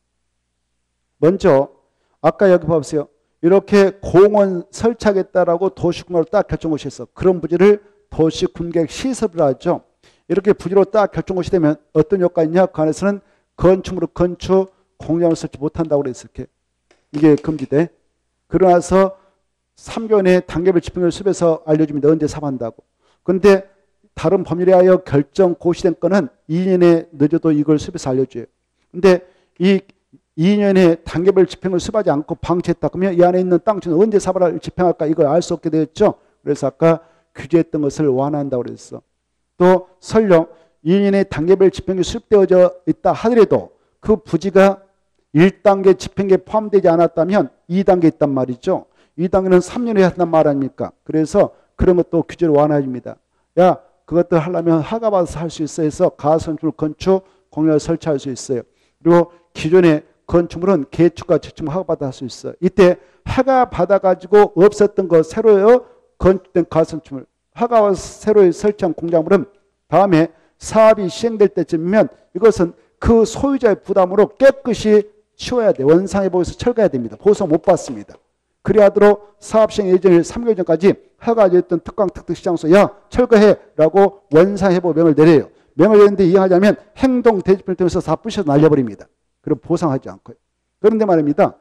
[SPEAKER 1] 먼저 아까 여기 봐보세요. 이렇게 공원 설치하겠다라고 도시군가로 딱 결정고시 했어. 그런 부지를 도시군객 시설이라 하죠. 이렇게 부지로 딱 결정고시 되면 어떤 효과가 있냐? 그 안에서는 건축물을 건축, 공장을 설치 못한다고 그랬어. 이렇게. 이게 금지돼. 그러나서 삼 개월 내에 단계별 집행을 수립해서 알려줍니다. 언제 사업한다고. 그런데 다른 법률에 하여 결정 고시된 건은 이 년에 늦어도 이걸 수립해서 알려줘요. 근데 이 이 년에 단계별 집행을 수립하지 않고 방치했다. 그러면 이 안에 있는 땅주는 언제 사업을 집행할까? 이걸 알 수 없게 되었죠. 그래서 아까 규제했던 것을 완화한다고 그랬어. 또 설령 이 년에 단계별 집행이 수립되어져 있다 하더라도 그 부지가 일 단계 집행계에 포함되지 않았다면 이 단계에 있단 말이죠. 이 단계는 삼 년에 해야 한단 말 아닙니까? 그래서 그런 것도 규제를 완화해줍니다. 야, 그것들 하려면 허가받아서 할 수 있어 해서 가선출 건축, 공유를 설치할 수 있어요. 그리고 기존에 건축물은 개축과 재축물 허가받아 할 수 있어요. 이때 허가 받아가지고 없었던 거 새로 건축된 가선축물, 허가와 새로 설치한 공작물은 다음에 사업이 시행될 때쯤이면 이것은 그 소유자의 부담으로 깨끗이 치워야 돼. 원상회복에서 철거해야 됩니다. 보상 못 받습니다. 그래야 하도록 사업 시행 예정일 삼 개월 전까지 허가됐던 특강 특특시장소 야 철거해라고 원상회복명을 내려요. 명을 내는데 이행하자면 행동 대집을 통해서 다 부셔서 날려버립니다. 그럼 보상하지 않고요. 그런데 말입니다.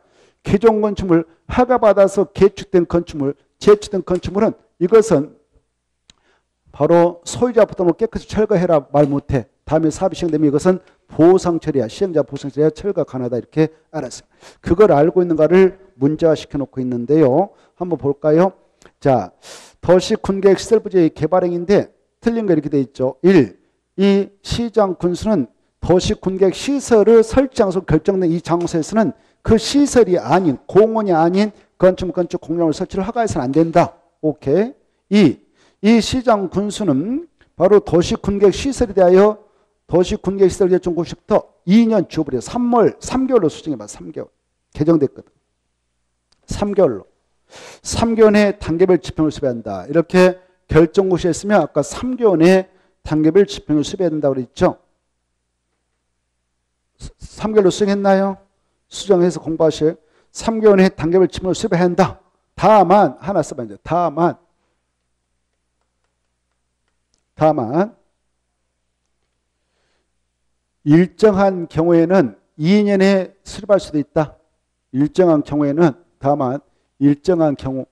[SPEAKER 1] 기존 건축물 허가받아서 개축된 건축물, 재축된 건축물은 이것은 바로 소유자 부담을 깨끗이 철거해라 말 못해. 다음에 사업이 시행되면 이것은 보상 처리야. 시행자 보상 처리야. 철거 가능하다. 이렇게 알았어요. 그걸 알고 있는가를 문제화시켜 놓고 있는데요. 한번 볼까요? 자, 도시 군계획 시설 부지의 개발행위인데 틀린 거 이렇게 돼 있죠. 일. 이 시장 군수는 도시 군계획 시설을 설치 장소 결정된 이 장소에서는 그 시설이 아닌 공원이 아닌 건축 건축 공용을 설치를 허가해서는 안 된다. 오케이. 이. 이 시장 군수는 바로 도시 군계획 시설에 대하여 도시 군계획 시설 결정 구시부터 이 년 주어버려. 삼월 삼 개월로 수정해봐. 삼 개월. 개정됐거든. 삼 개월로. 삼 개월 내에 단계별 지평을 수배한다. 이렇게 결정고시에 했으면 아까 삼 개월 내에 단계별 지평을 수배해야 된다고 그랬죠. 삼 개월로 수정했나요? 수정해서 공부하실. 삼 개월 내에 단계별 지평을 수배해야 한다. 다만 하나 써봐. 이제 다만 다만 일정한 경우에는 이 년에 수립할 수도 있다. 일정한 경우에는 다만 일정한 경우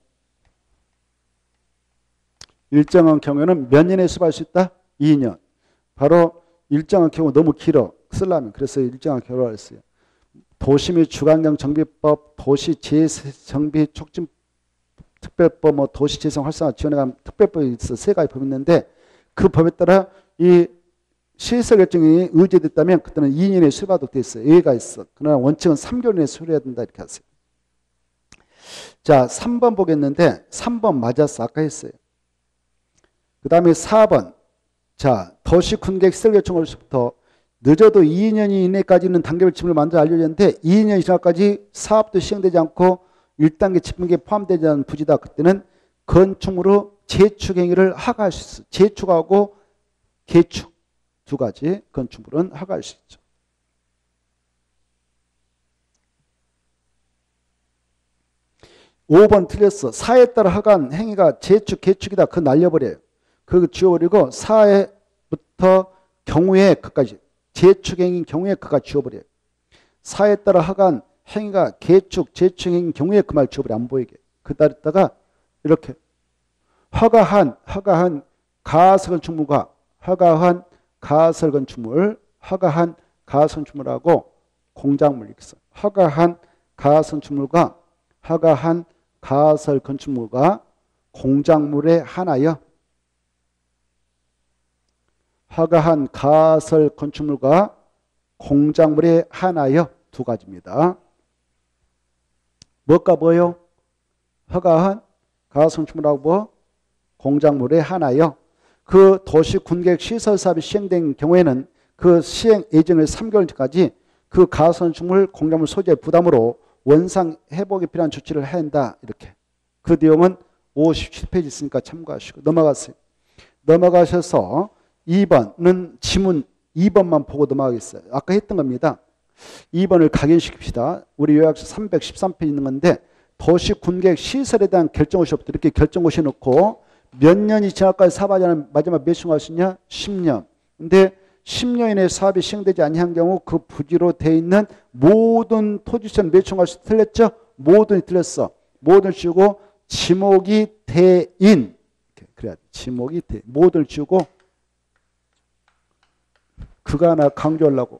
[SPEAKER 1] 일정한 경우에는 몇 년에 수립할 수 있다? 이 년. 바로 일정한 경우 너무 길어. 쓰려면. 그래서 일정한 경우를 했어요. 도시 및 주간경 정비법, 도시 재정비 촉진 특별법, 뭐 도시 재생 활성화 지원에 관한 특별법이 있어. 세 가지 법이 있는데 그 법에 따라 이 시설 결정이 의제됐다면 그때는 이 년에 수립하도록 되어 있어요. 예외가 있어. 그러나 원칙은 삼 개월 내에 수립해야 된다. 이렇게 하세요. 자, 삼 번 보겠는데 삼 번 맞았어. 아까 했어요. 그 다음에 사 번. 자, 도시 군계획 시설 결정으로부터 늦어도 이 년 이내까지는 단계별 지침을 만들어 알려졌는데 이 년 이상까지 사업도 시행되지 않고 일 단계 지침에 포함되지 않은 부지다. 그때는 건축물로 재축 행위를 허가할 수 있어. 재축하고 개축 두 가지 건축물은 허가할 수 있죠. 오 번 틀렸어. 사에 따라 허가한 행위가 재축, 개축이다. 그거 날려버려요. 그거 지워버리고 사에부터 경우에 그까지 재축 행위인 경우에 그가 지워버려요. 사에 따라 허가한 행위가 개축, 재축 행위인 경우에 그 말 지워버려. 안 보이게. 그 다음에다가 이렇게 허가한 허가한 가설 건축물과 허가한 가설 건축물, 허가한 가설 건축물하고 공작물 이렇게 써. 허가한 가설 건축물과 허가한 가설 건축물과 공작물에 한하여 허가한 가설 건축물과 공작물에 한하여 두 가지입니다. 뭐가 뭐요? 허가한 가설 건축물하고 뭐? 공작물에 한하여 그 도시 군계획 시설 사업이 시행된 경우에는 그 시행 예정일 삼 개월까지 그 가설 건축물 공작물 소재 부담으로 원상 회복에 필요한 조치를 해야 한다. 이렇게. 그 내용은 오십칠 페이지 있으니까 참고하시고 넘어가세요. 넘어가셔서 이 번은 지문 이 번만 보고 넘어가겠어요. 아까 했던 겁니다. 이 번을 각인시킵시다. 우리 요약서 삼백십삼 페이지 있는 건데 도시 군계획 시설에 대한 결정고시부터 이렇게 결정고시 놓고 몇 년이 지나까지 사업하자는 마지막 몇 년 할 수 있냐? 십 년. 근데 십 년 이내에 사업이 시행되지 아니한 경우 그 부지로 되어 있는 모든 토지권 몇 년 할 수 틀렸죠? 모든이 틀렸어. 모든 지우고 지목이 대인. 그래야 돼. 지목이 대. 모든을 지우고 그거 하나 강조하려고.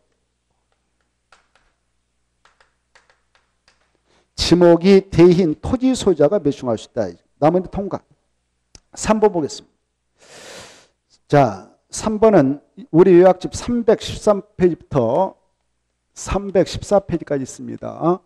[SPEAKER 1] 지목이 대인 토지 소유자가 몇 년 할 수 있다. 나머지 통과. 삼 번 보겠습니다. 자, 삼 번은 우리 요약집 삼백십삼 페이지부터 삼백십사 페이지까지 있습니다.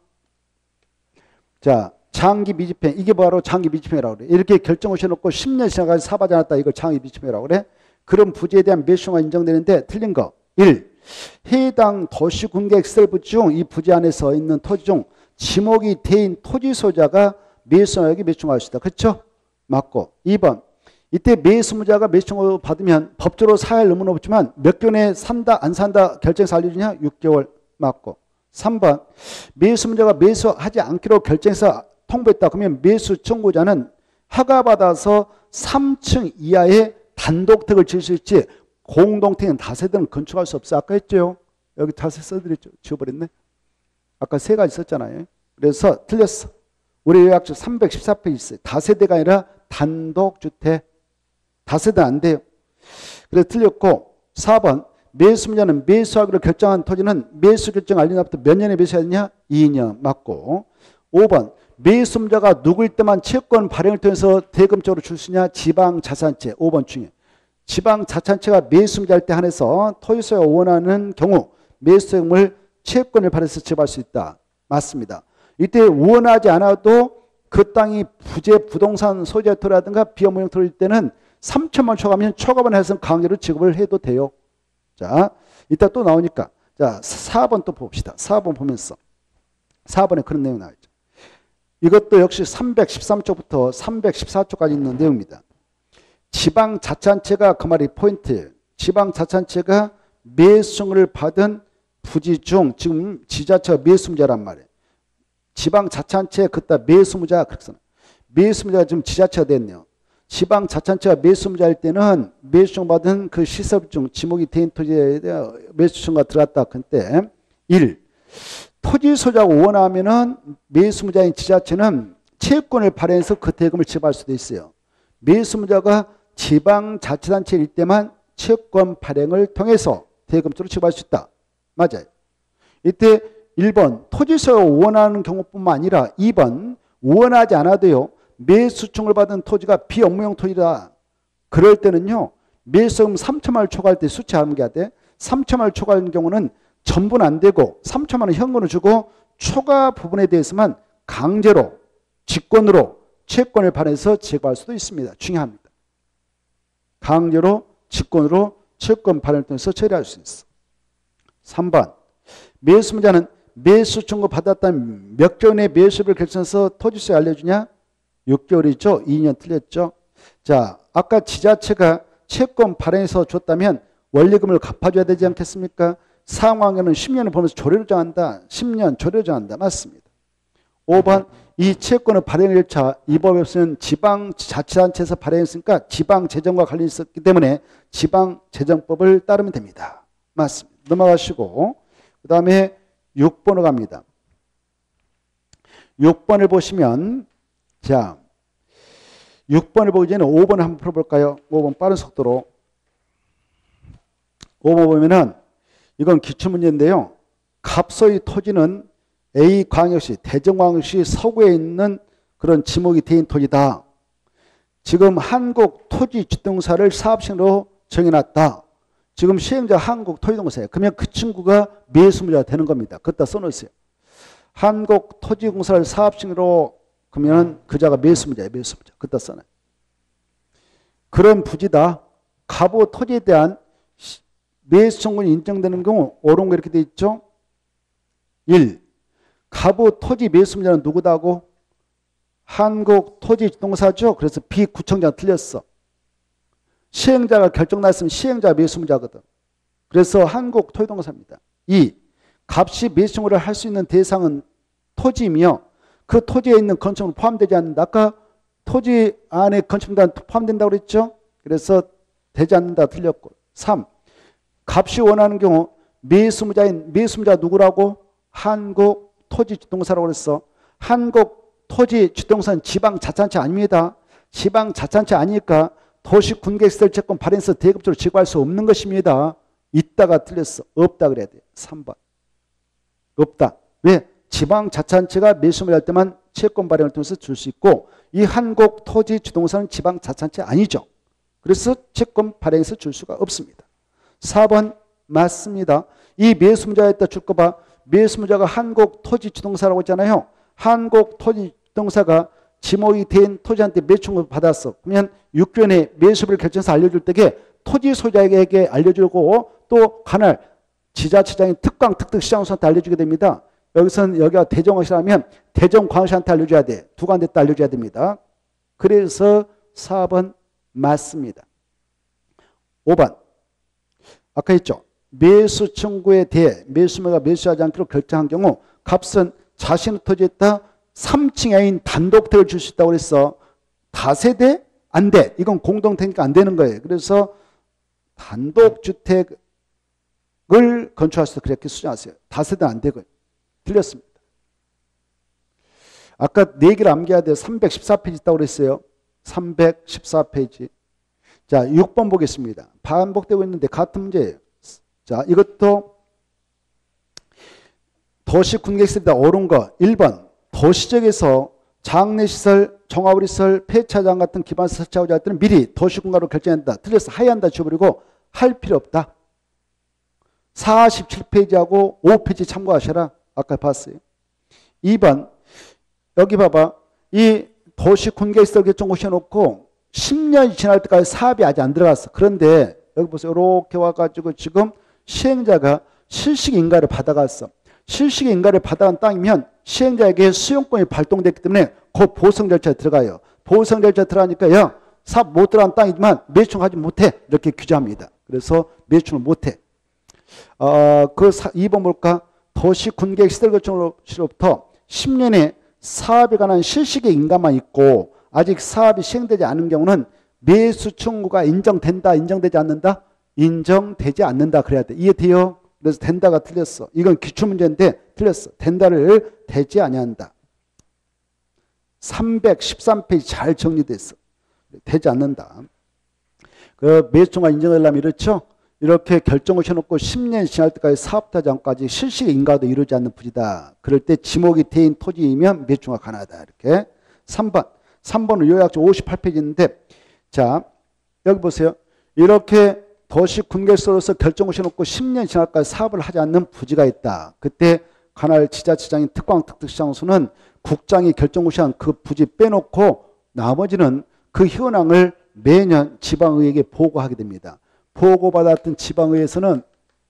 [SPEAKER 1] 자, 장기 미집행. 이게 바로 장기 미집행이라고 그래. 이렇게 결정을 해놓고 십 년 지나까지 사업하지 않았다. 이걸 장기 미집행이라고 그래. 그런 부지에 대한 매수가 인정되는데 틀린 거. 일. 해당 도시군계획 시설 부지 중 이 부지 안에서 있는 토지 중 지목이 대인 토지 소유자가 매수하기 매수할 수 있다. 그렇죠? 맞고. 이 번. 이때 매수무자가 매수를 받으면 법적으로 사할 의무는 없지만 몇 개월 내에 산다 안 산다 결정해서 알려주냐? 육 개월. 맞고. 삼 번. 매수무자가 매수하지 않기로 결정해서 통보했다. 그러면 매수 청구자는 허가받아서 삼 층 이하의 단독택을 지을 수 있지 공동택은 다세대는 건축할 수 없어. 아까 했죠. 여기 다세 써드렸죠. 지워버렸네. 아까 세 가지 썼잖아요. 그래서 틀렸어. 우리 요약서 삼백십사 페이지 있어요. 다세대가 아니라 단독주택. 다세대 안 돼요. 그래서 틀렸고 사 번 매수문자는 매수하기로 결정한 토지는 매수 결정 알린 날부터 몇 년에 매수해야 되냐? 이 년 맞고 오 번 매수문자가 누구일 때만 채권 발행을 통해서 대금적으로 줄 수 있냐? 지방자산채. 오 번 중에 지방자산채가 매수문자일 때 한해서 토지소유가 원하는 경우 매수세금을 채권을 발행해서 지급할 수 있다. 맞습니다. 이때 원하지 않아도 그 땅이 부재 부동산 소재 토지라든가 비업무용 토지일 때는 삼천만 원 초과하면 초과만 해서 강제로 지급을 해도 돼요. 자, 이따 또 나오니까. 자, 사 번 또 봅시다. 사 번 보면서. 사 번에 그런 내용이 나와있죠. 이것도 역시 삼백십삼 쪽부터 삼백십사 쪽까지 있는 내용입니다. 지방자치단체가 그 말이 포인트예요. 지방자치단체가 매수청을 받은 부지 중 지금 지자체가 매수무자란 말이에요. 지방자치단체 그따 매수무자 그렇게 써요. 매수무자가 지금 지자체가 됐네요. 지방자치단체가 매수무자일 때는 매수청 받은 그 시설 중 지목이 된 토지에 매수청가 들어갔다. 그때 일. 토지 소유자가 원하면은 매수무자인 지자체는 채권을 발행해서 그 대금을 지급할 수도 있어요. 매수무자가 지방자치단체일 때만 채권 발행을 통해서 대금으로 지급할 수 있다. 맞아요. 이때 일 번 토지 소유가 원하는 경우뿐만 아니라 이 번 원하지 않아도요. 매수청을 받은 토지가 비업무용 토지다. 그럴 때는요. 매수금 삼천만 원을 초과할 때 수치하는 게 돼. 삼천만 원을 초과하는 경우는 전부는 안 되고 삼천만 원 현금을 주고 초과 부분에 대해서만 강제로 직권으로 채권을 발행해서 제거할 수도 있습니다. 중요합니다. 강제로 직권으로 채권 발행을 통해서 처리할 수 있어. 삼 번 매수문자는 매수 청구 받았다면 몇 개월 내에 매수를 결정해서 토지세에 알려주냐? 육 개월이죠. 이 년 틀렸죠. 자, 아까 지자체가 채권 발행해서 줬다면 원리금을 갚아줘야 되지 않겠습니까? 상황에는 십 년을 보면서 조례를 정한다. 십 년 조례를 정한다. 맞습니다. 오 번 이 채권의 발행 일차 이 법에 없으면 지방자치단체에서 발행했으니까 지방재정과 관련이 있었기 때문에 지방재정법을 따르면 됩니다. 맞습니다. 넘어가시고 그 다음에 육 번으로 갑니다. 육 번을 보시면 자 육 번을 보기 전에 오 번을 한번 풀어볼까요? 오 번 빠른 속도로. 오 번 보면은 이건 기출문제인데요. 갑소의 토지는 A광역시, 대전광역시 서구에 있는 그런 지목이 된 토지다. 지금 한국토지주동사를 사업시행으로 정해놨다. 지금 시행자 한국토지동사예요. 그러면 그 친구가 매수무자가 되는 겁니다. 그것다 써놓으세요. 한국토지공사를 사업시행으로 그러면 그자가 매수무자예요. 매수무자. 그것다 써놔요. 그런 부지다. 갑오 토지에 대한 매수청구이 인정되는 경우 옳은 거 이렇게 돼 있죠. 일. 갑오 토지 매수무자는 누구다고? 한국토지주동사죠. 그래서 비구청장 틀렸어. 시행자가 결정났으면 시행자 매수무자거든. 그래서 한국토지동사입니다. 이. 값이 매수청구를 할 수 있는 대상은 토지이며 그 토지에 있는 건축물은 포함되지 않는다. 아까 토지 안에 건축물은 포함된다고 그랬죠. 그래서 되지 않는다 틀렸고. 삼. 값이 원하는 경우 매수무자인 매수무자 누구라고? 한국토지주동사라고 그랬어. 한국토지주동사는 지방자치단체 아닙니다. 지방자치단체 아니니까 도시군계시설 채권 발행해서 대급적으로 지급할 수 없는 것입니다. 있다가 틀렸어. 없다 그래야 돼. 삼 번. 없다. 왜? 지방자치단체가 매수를 할 때만 채권 발행을 통해서 줄 수 있고 이 한국토지주동사는 지방자치단체 아니죠. 그래서 채권 발행해서 줄 수가 없습니다. 사 번 맞습니다. 이 매수무자에다 줄 거 봐. 매수무자가 한국토지주동사라고 했잖아요. 한국토지주동사가 지목이 된 토지한테 매수청구 받았어. 그러면 육 개월 내에 매수를 결정해서 알려줄 때에 토지 소유자에게 알려주고 또 관할 지자체장인 특광 특특시장소한테 알려주게 됩니다. 여기서는 여기가 대전광역시라면 대전광역시한테 알려줘야 돼. 두 군데다 알려줘야 됩니다. 그래서 사 번 맞습니다. 오 번 아까 했죠. 매수 청구에 대해 매수매가 매수하지 않기로 결정한 경우 값은 자신의 토지에다 삼 층 이하인 단독택을 줄 수 있다고 그랬어. 다세대? 안 돼. 이건 공동택이니까 안 되는 거예요. 그래서 단독주택을 건축할 수 있다. 그렇게 수정하세요. 다세대 안 되고요. 틀렸습니다. 아까 네 개를 암기해야 돼요. 삼백십사 페이지 있다고 그랬어요. 삼백십사 페이지. 자, 육 번 보겠습니다. 반복되고 있는데 같은 문제예요. 자, 이것도 도시 군객시설이다. 옳은 거. 일 번. 도시적에서 장례시설, 종합의료시설, 폐차장 같은 기반시설 설치하고자 할 때는 미리 도시군가로 결정한다. 틀렸어. 하얀다 지워버리고 할 필요 없다. 사십칠 페이지하고 오 페이지 참고하셔라. 아까 봤어요. 이 번. 여기 봐봐. 이 도시 군객시설 결정 오셔놓고 십 년이 지날 때까지 사업이 아직 안 들어갔어. 그런데 여기 보세요. 이렇게 와가지고 지금 시행자가 실식 인가를 받아갔어. 실식 인가를 받아간 땅이면 시행자에게 수용권이 발동됐기 때문에 그 보상 절차에 들어가요. 보상 절차에 들어가니까 야, 사업 못 들어간 땅이지만 매수하지 못해. 이렇게 규정합니다. 그래서 매수를 못해. 어, 그 이 번 볼까? 도시 군객 시설 거점으로부터 십 년에 사업에 관한 실식의 인가만 있고 아직 사업이 시행되지 않은 경우는 매수 청구가 인정된다, 인정되지 않는다? 인정되지 않는다 그래야 돼. 이해돼요? 그래서 된다가 틀렸어. 이건 기출문제인데 틀렸어. 된다를 되지 아니한다. 삼백십삼 페이지 잘 정리됐어. 되지 않는다. 그 매수청구가 인정하려면 이렇죠? 이렇게 결정을 해놓고 십 년이 지날 때까지 사업자 전까지 실식 인가도 이루지 않는 부지다. 그럴 때 지목이 대인 토지이면 매수청구가 가능하다. 이렇게. 삼 번. 삼 번은 요약적 오십팔 페이지인데 자 여기 보세요. 이렇게 도시 군객시설로서 결정을 해놓고 십 년 지날까지 사업을 하지 않는 부지가 있다. 그때 관할 지자체장인 특광 특특시장소는 국장이 결정을 한 그 부지 빼놓고 나머지는 그 현황을 매년 지방의회에게 보고하게 됩니다. 보고받았던 지방의회에서는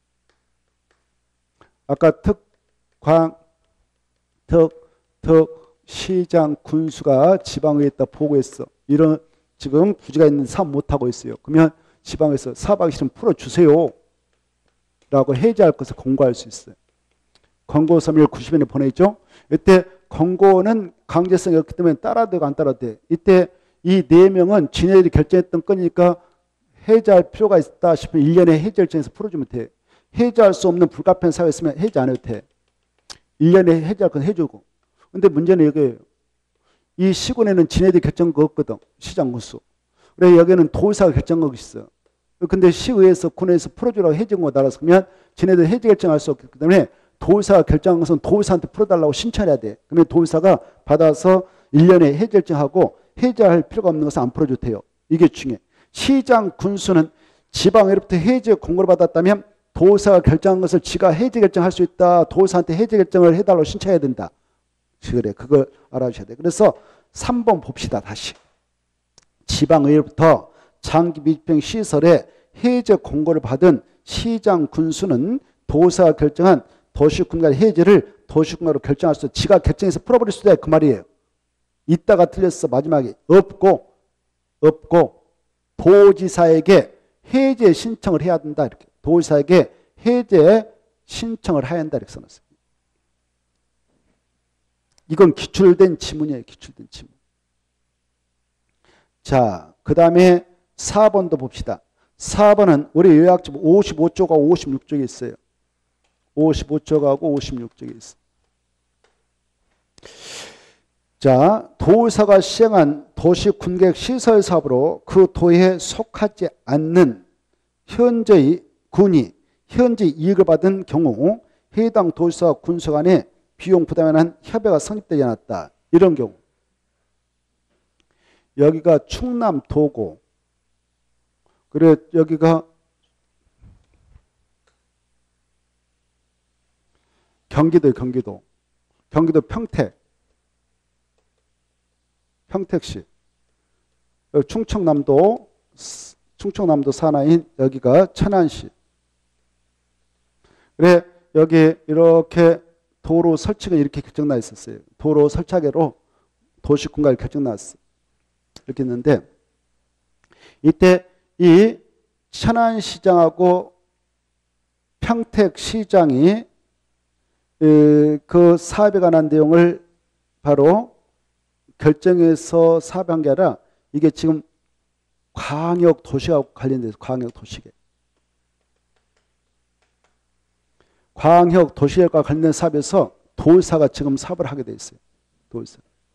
[SPEAKER 1] 아까 특광 특 특 시장 군수가 지방의회에다 보고했어. 이런 지금 부지가 있는 사업 못하고 있어요. 그러면 지방에서 사업하기 싫으면 풀어주세요. 라고 해제할 것을 권고할 수 있어요. 권고 삼 일 구십 일에 보내죠. 이때 권고는 강제성이 없기 때문에 따라도 되고 안 따라도 돼. 이때 이 네 명은 지네들이 결정했던 건이니까 해제할 필요가 있다 싶으면 일 년에 해제 일정에서 풀어주면 돼. 해제할 수 없는 불가피한 사유가 있으면 해제 안 해도 돼. 일 년에 해제할 건 해주고. 근데 문제는 여기에요. 이 시군에는 지네들이 결정한 거 없거든. 시장 군수. 그래 여기는 도의사가 결정한 거 있어. 근데 시의회에서 군에서 풀어주라고 해준 거 따라서 그러면 지네들 해제 결정할 수 없기 때문에 도의사가 결정한 것은 도의사한테 풀어달라고 신청해야 돼. 그러면 도의사가 받아서 일 년에 해제 결정하고 해제할 필요가 없는 것은 안 풀어줘도 돼요. 이게 중요해. 시장 군수는 지방으로부터 해제 공고를 받았다면 도의사가 결정한 것을 지가 해제 결정할 수 있다. 도의사한테 해제 결정을 해달라고 신청해야 된다. 그래, 그걸 알아주셔야 돼. 그래서 삼 번 봅시다. 다시. 지방의회로부터 장기 밀집형 시설에 해제 공고를 받은 시장 군수는 도사가 결정한 도시군가 해제를 도시군가로 결정할 수 있어. 지가 결정해서 풀어버릴 수도 있다. 그 말이에요. 이따가 틀렸어. 마지막에 없고 없고 도지사에게 해제 신청을 해야 된다. 이렇게 도지사에게 해제 신청을 해야 한다. 이렇게 써놨어요. 이건 기출된 지문이에요. 기출된 지문. 자, 그 다음에 사 번도 봅시다. 사 번은 우리 요약집 오십오 쪽과 오십육 쪽에 있어요. 오십오 쪽하고 오십육 쪽에 있어. 자, 도의사가 시행한 도시 군객 시설 사업으로 그 도에 속하지 않는 현재의 군이 현재 이익을 받은 경우 해당 도지사와 군수 간에 비용 부담에 관한 협의가 성립되지 않았다. 이런 경우. 여기가 충남 도고. 그래 여기가 경기도 경기도. 경기도 평택. 평택시. 충청남도 충청남도 산하인 여기가 천안시. 그래 여기 이렇게 도로 설치가 이렇게 결정나 있었어요. 도로 설치하기로 도시군가를 결정났어. 이렇게 했는데 이때 이 천안시장하고 평택시장이 그 사업에 관한 내용을 바로 결정해서 사업한 게 아니라 이게 지금 광역 도시와 관련돼서 광역 도시계. 광역 도시계획과 관련된 사업에서 도의사가 지금 사업을 하게 돼 있어요. 도의사.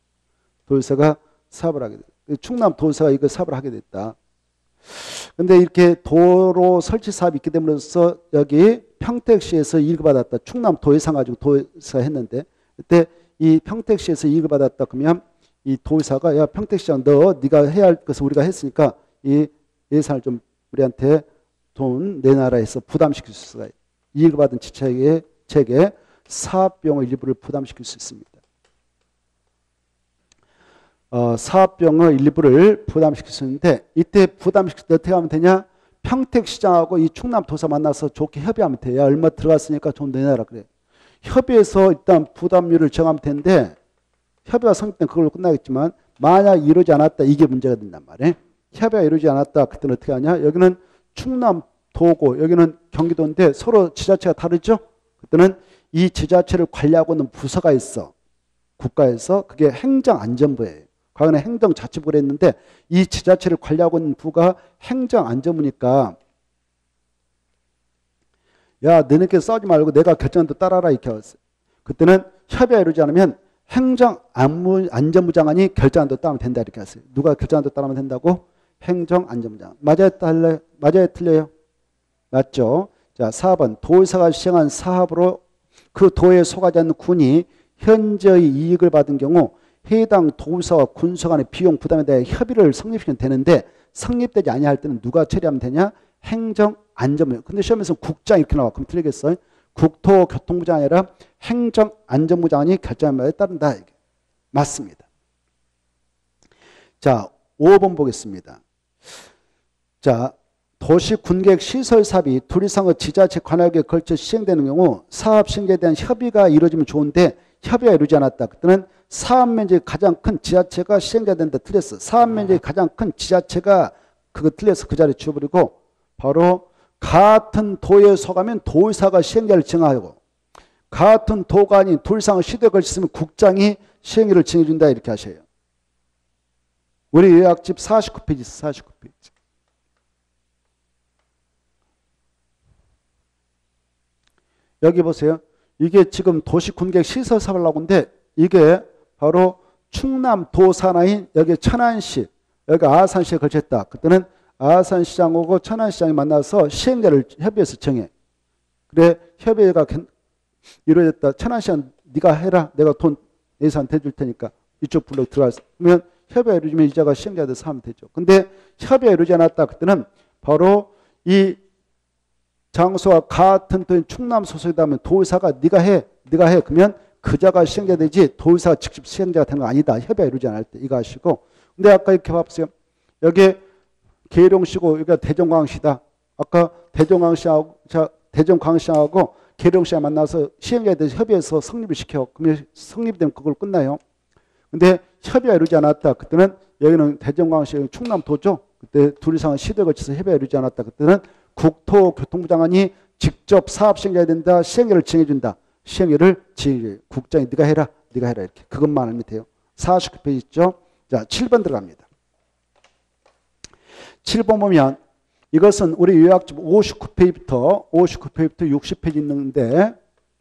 [SPEAKER 1] 도의사가 사업을 하게 됐다. 충남 도의사가 이거 사업을 하게 됐다. 근데 이렇게 도로 설치 사업이 있게 됨으로써 여기 평택시에서 이익을 받았다. 충남 도의사 가지고 도의사 했는데 그때 이 평택시에서 이익을 받았다. 그러면 이 도의사가 야 평택시장 너 네가 해야 할 것을 우리가 했으니까 이 예산을 좀 우리한테 돈 내놔라 해서 부담시킬 수 있어요. 이익을 받은 지자체의 책에 사업비용의 일부를 부담시킬 수 있습니다. 어, 사업비용의 일부를 부담시킬 수 있는데 이때 부담시킬 때 어떻게 하면 되냐? 평택시장하고 이 충남도사 만나서 좋게 협의하면 돼. 야 얼마 들어갔으니까 돈 내놔라 그래. 협의해서 일단 부담률을 정하면 되는데 협의가 성립되면 그걸로 끝나겠지만 만약 이루어지지 않았다 이게 문제가 된단 말이에요. 협의가 이루어지지 않았다 그때는 어떻게 하냐? 여기는 충남도고 여기는 경기도인데 서로 지자체가 다르죠? 그때는 이 지자체를 관리하고 있는 부서가 있어. 국가에서 그게 행정안전부예요. 과거에 행정자치부를 했는데 이 지자체를 관리하고 있는 부가 행정안전부니까 야 너네끼리 싸우지 말고 내가 결정한다 따라라 이렇게 했어요. 그때는 협의가 이루어지지 않으면 행정안전부 장관이 결정한다 따르면 된다 이렇게 했어요. 누가 결정한다 따르면 된다고? 행정안전부 장관. 맞아요? 틀려요? 맞아요? 틀려요? 맞죠? 자, 사 번 도의사가 시행한 사업으로 그 도에 속하지 않는 군이 현저히 이익을 받은 경우 해당 도의사와 군수 간의 비용 부담에 대해 협의를 성립시키면 되는데 성립되지 아니할 때는 누가 처리하면 되냐? 행정안전부. 근데 시험에서 국장 이렇게 나와. 그럼 틀리겠어요? 국토교통부장이 아니라 행정안전부 장관이 결정한 바에 따른다. 이게. 맞습니다. 자, 오 번 보겠습니다. 자, 도시군계획 시설 사업이 둘 이상의 지자체 관할에 걸쳐 시행되는 경우 사업 시행에 대한 협의가 이루어지면 좋은데 협의가 이루어지지 않았다. 그때는 사업 면적이 가장 큰 지자체가 시행돼야 된다. 틀렸어. 사업 면적이 가장 큰 지자체가 그거 틀려서 그 자리에 지워버리고 바로 같은 도에 속하면 도의사가 시행자를 정하고 같은 도가 아닌 둘 이상의 시도에 걸쳤으면 국장이 시행일을 정해준다 이렇게 하셔요. 우리 요약집 사십구 페이지 사십구 페이지. 여기 보세요. 이게 지금 도시군계획 시설 사업을 하고 있는데 이게 바로 충남도산하인 여기 천안시 여기 아산시에 걸쳤다. 그때는 아산시장하고 천안시장이 만나서 시행자를 협의해서 정해. 그래 협의가 이루어졌다. 천안시장 네가 해라. 내가 돈 예산 대줄 테니까 이쪽 블록 들어가서 그러면 협의가 이루어지면 이자가 시행자가 돼서 하면 되죠. 근데 협의가 이루어지지 않았다. 그때는 바로 이 장소와 같은 도인 충남 소속이다 하면 도의사가 네가 해. 네가 해. 그러면 그자가 시행자 되지 도의사가 직접 시행자가 되는 거 아니다. 협의가 이루어지지 않을 때 이거 하시고. 근데 아까 이렇게 봐보세요. 여기 계룡시고 여기가 대전광시다. 아까 대전광시하고 자 대전광시하고 계룡시가 만나서 시행자에 대해서 협의해서 성립을 시켜. 그러면 성립이 되면 그걸 끝나요. 근데 협의가 이루어지지 않았다. 그때는 여기는 대전광시 충남도죠. 그때 둘 이상의 시도에 걸쳐서 협의가 이루어지지 않았다. 그때는 국토교통부 장관이 직접 사업 시행자가 된다. 시행자를 정해준다. 시행자를 지휘 국장이 네가 해라. 네가 해라. 이렇게 그것만 알면 돼요. 사십구 페이지 있죠. 자, 칠 번 들어갑니다. 칠 번 보면 이것은 우리 요약집 오십구 페이지부터 오십구 페이지부터 육십 페이지 있는데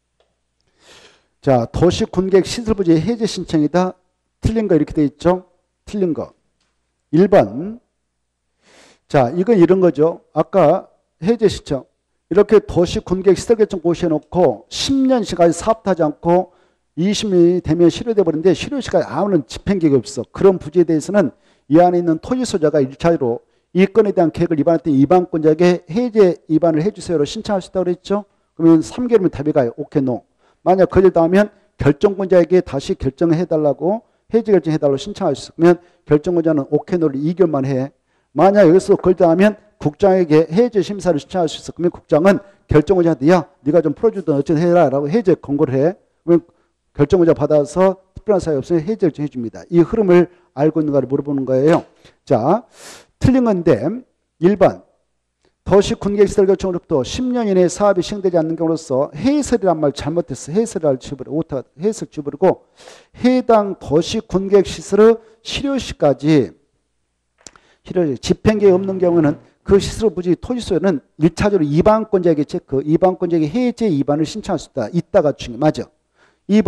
[SPEAKER 1] 자, 도시군계획 시설부지 해제 신청이다. 틀린 거 이렇게 돼 있죠. 틀린 거. 일 번. 자, 이건 이런 거죠. 아까 해제 신청. 이렇게 도시군계획 시설결정 고시해놓고 십 년씩까지 사업하지 않고 이십 년이 되면 실효돼 버리는데 실효시까지 아무런 집행계획이 없어. 그런 부지에 대해서는 이 안에 있는 토지소유자가 일 차로 이 건에 대한 계획을 위반했던 위반권자에게 해제 위반을 해주세요로 신청할 수 있다고 그랬죠. 그러면 삼 개월이면 답이 가요. 오케이, 노. 만약 거절당하면 결정권자에게 다시 결정해달라고 해제 결정해달라고 신청할 수 있어. 그러면 결정권자는 오케이, 노를 이 개월만 해. 만약 여기서 거절당하면 국장에게 해제 심사를 신청할 수 있어. 그러면 국장은 결정권자한테 야 네가 좀 풀어주든 어쨌든 해라 라고 해제 권고를 해. 그러면 결정권자 받아서 특별한 사유 없으면 해제 결정해 줍니다. 이 흐름을 알고 있는가를 물어보는 거예요. 자, 틀린 건데 일 번 도시군계획시설 결정으로부터 십 년 이내에 사업이 시행되지 않는 경우로서 해설이란 말 잘못했어. 해설을 지워버려. 오타 해설 지워버리고 해당 도시군계획시설의 실효시까지 실효시 집행계획 없는 경우는 그 시설 부지 토지소유는 일 차적으로 위반권자에게 체크, 위반권자에게 해제 위반을 신청할 수 있다. 이따가 중요. 맞아. 이 번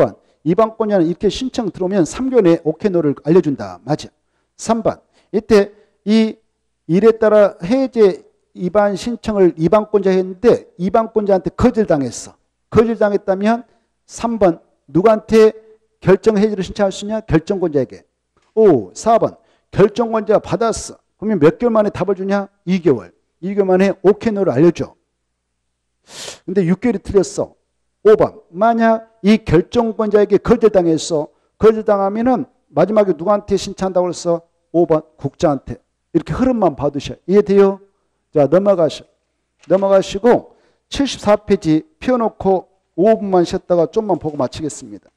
[SPEAKER 1] 이방권자는 이렇게 신청 들어오면 삼 개월 내에 오케이 노를 알려준다. 맞아. 삼 번. 이때 이 일에 따라 해제 위반 신청을 이방권자 했는데 이방권자한테 거절당했어. 거절당했다면 삼 번. 누구한테 결정 해지를 신청할 수 있냐? 결정권자에게. 오, 사 번. 결정권자가 받았어. 그러면 몇 개월 만에 답을 주냐? 이 개월. 이 개월 만에 오케이 노를 알려줘. 근데 육 개월이 틀렸어. 오 번. 만약 이 결정권자에게 거절당했어. 거절당하면은 마지막에 누구한테 신청한다고 그랬어? 오 번. 국장한테. 이렇게 흐름만 봐두셔. 이해돼요? 자, 넘어가셔. 넘어가시고 칠십사 페이지 펴놓고 오 분만 쉬었다가 좀만 보고 마치겠습니다.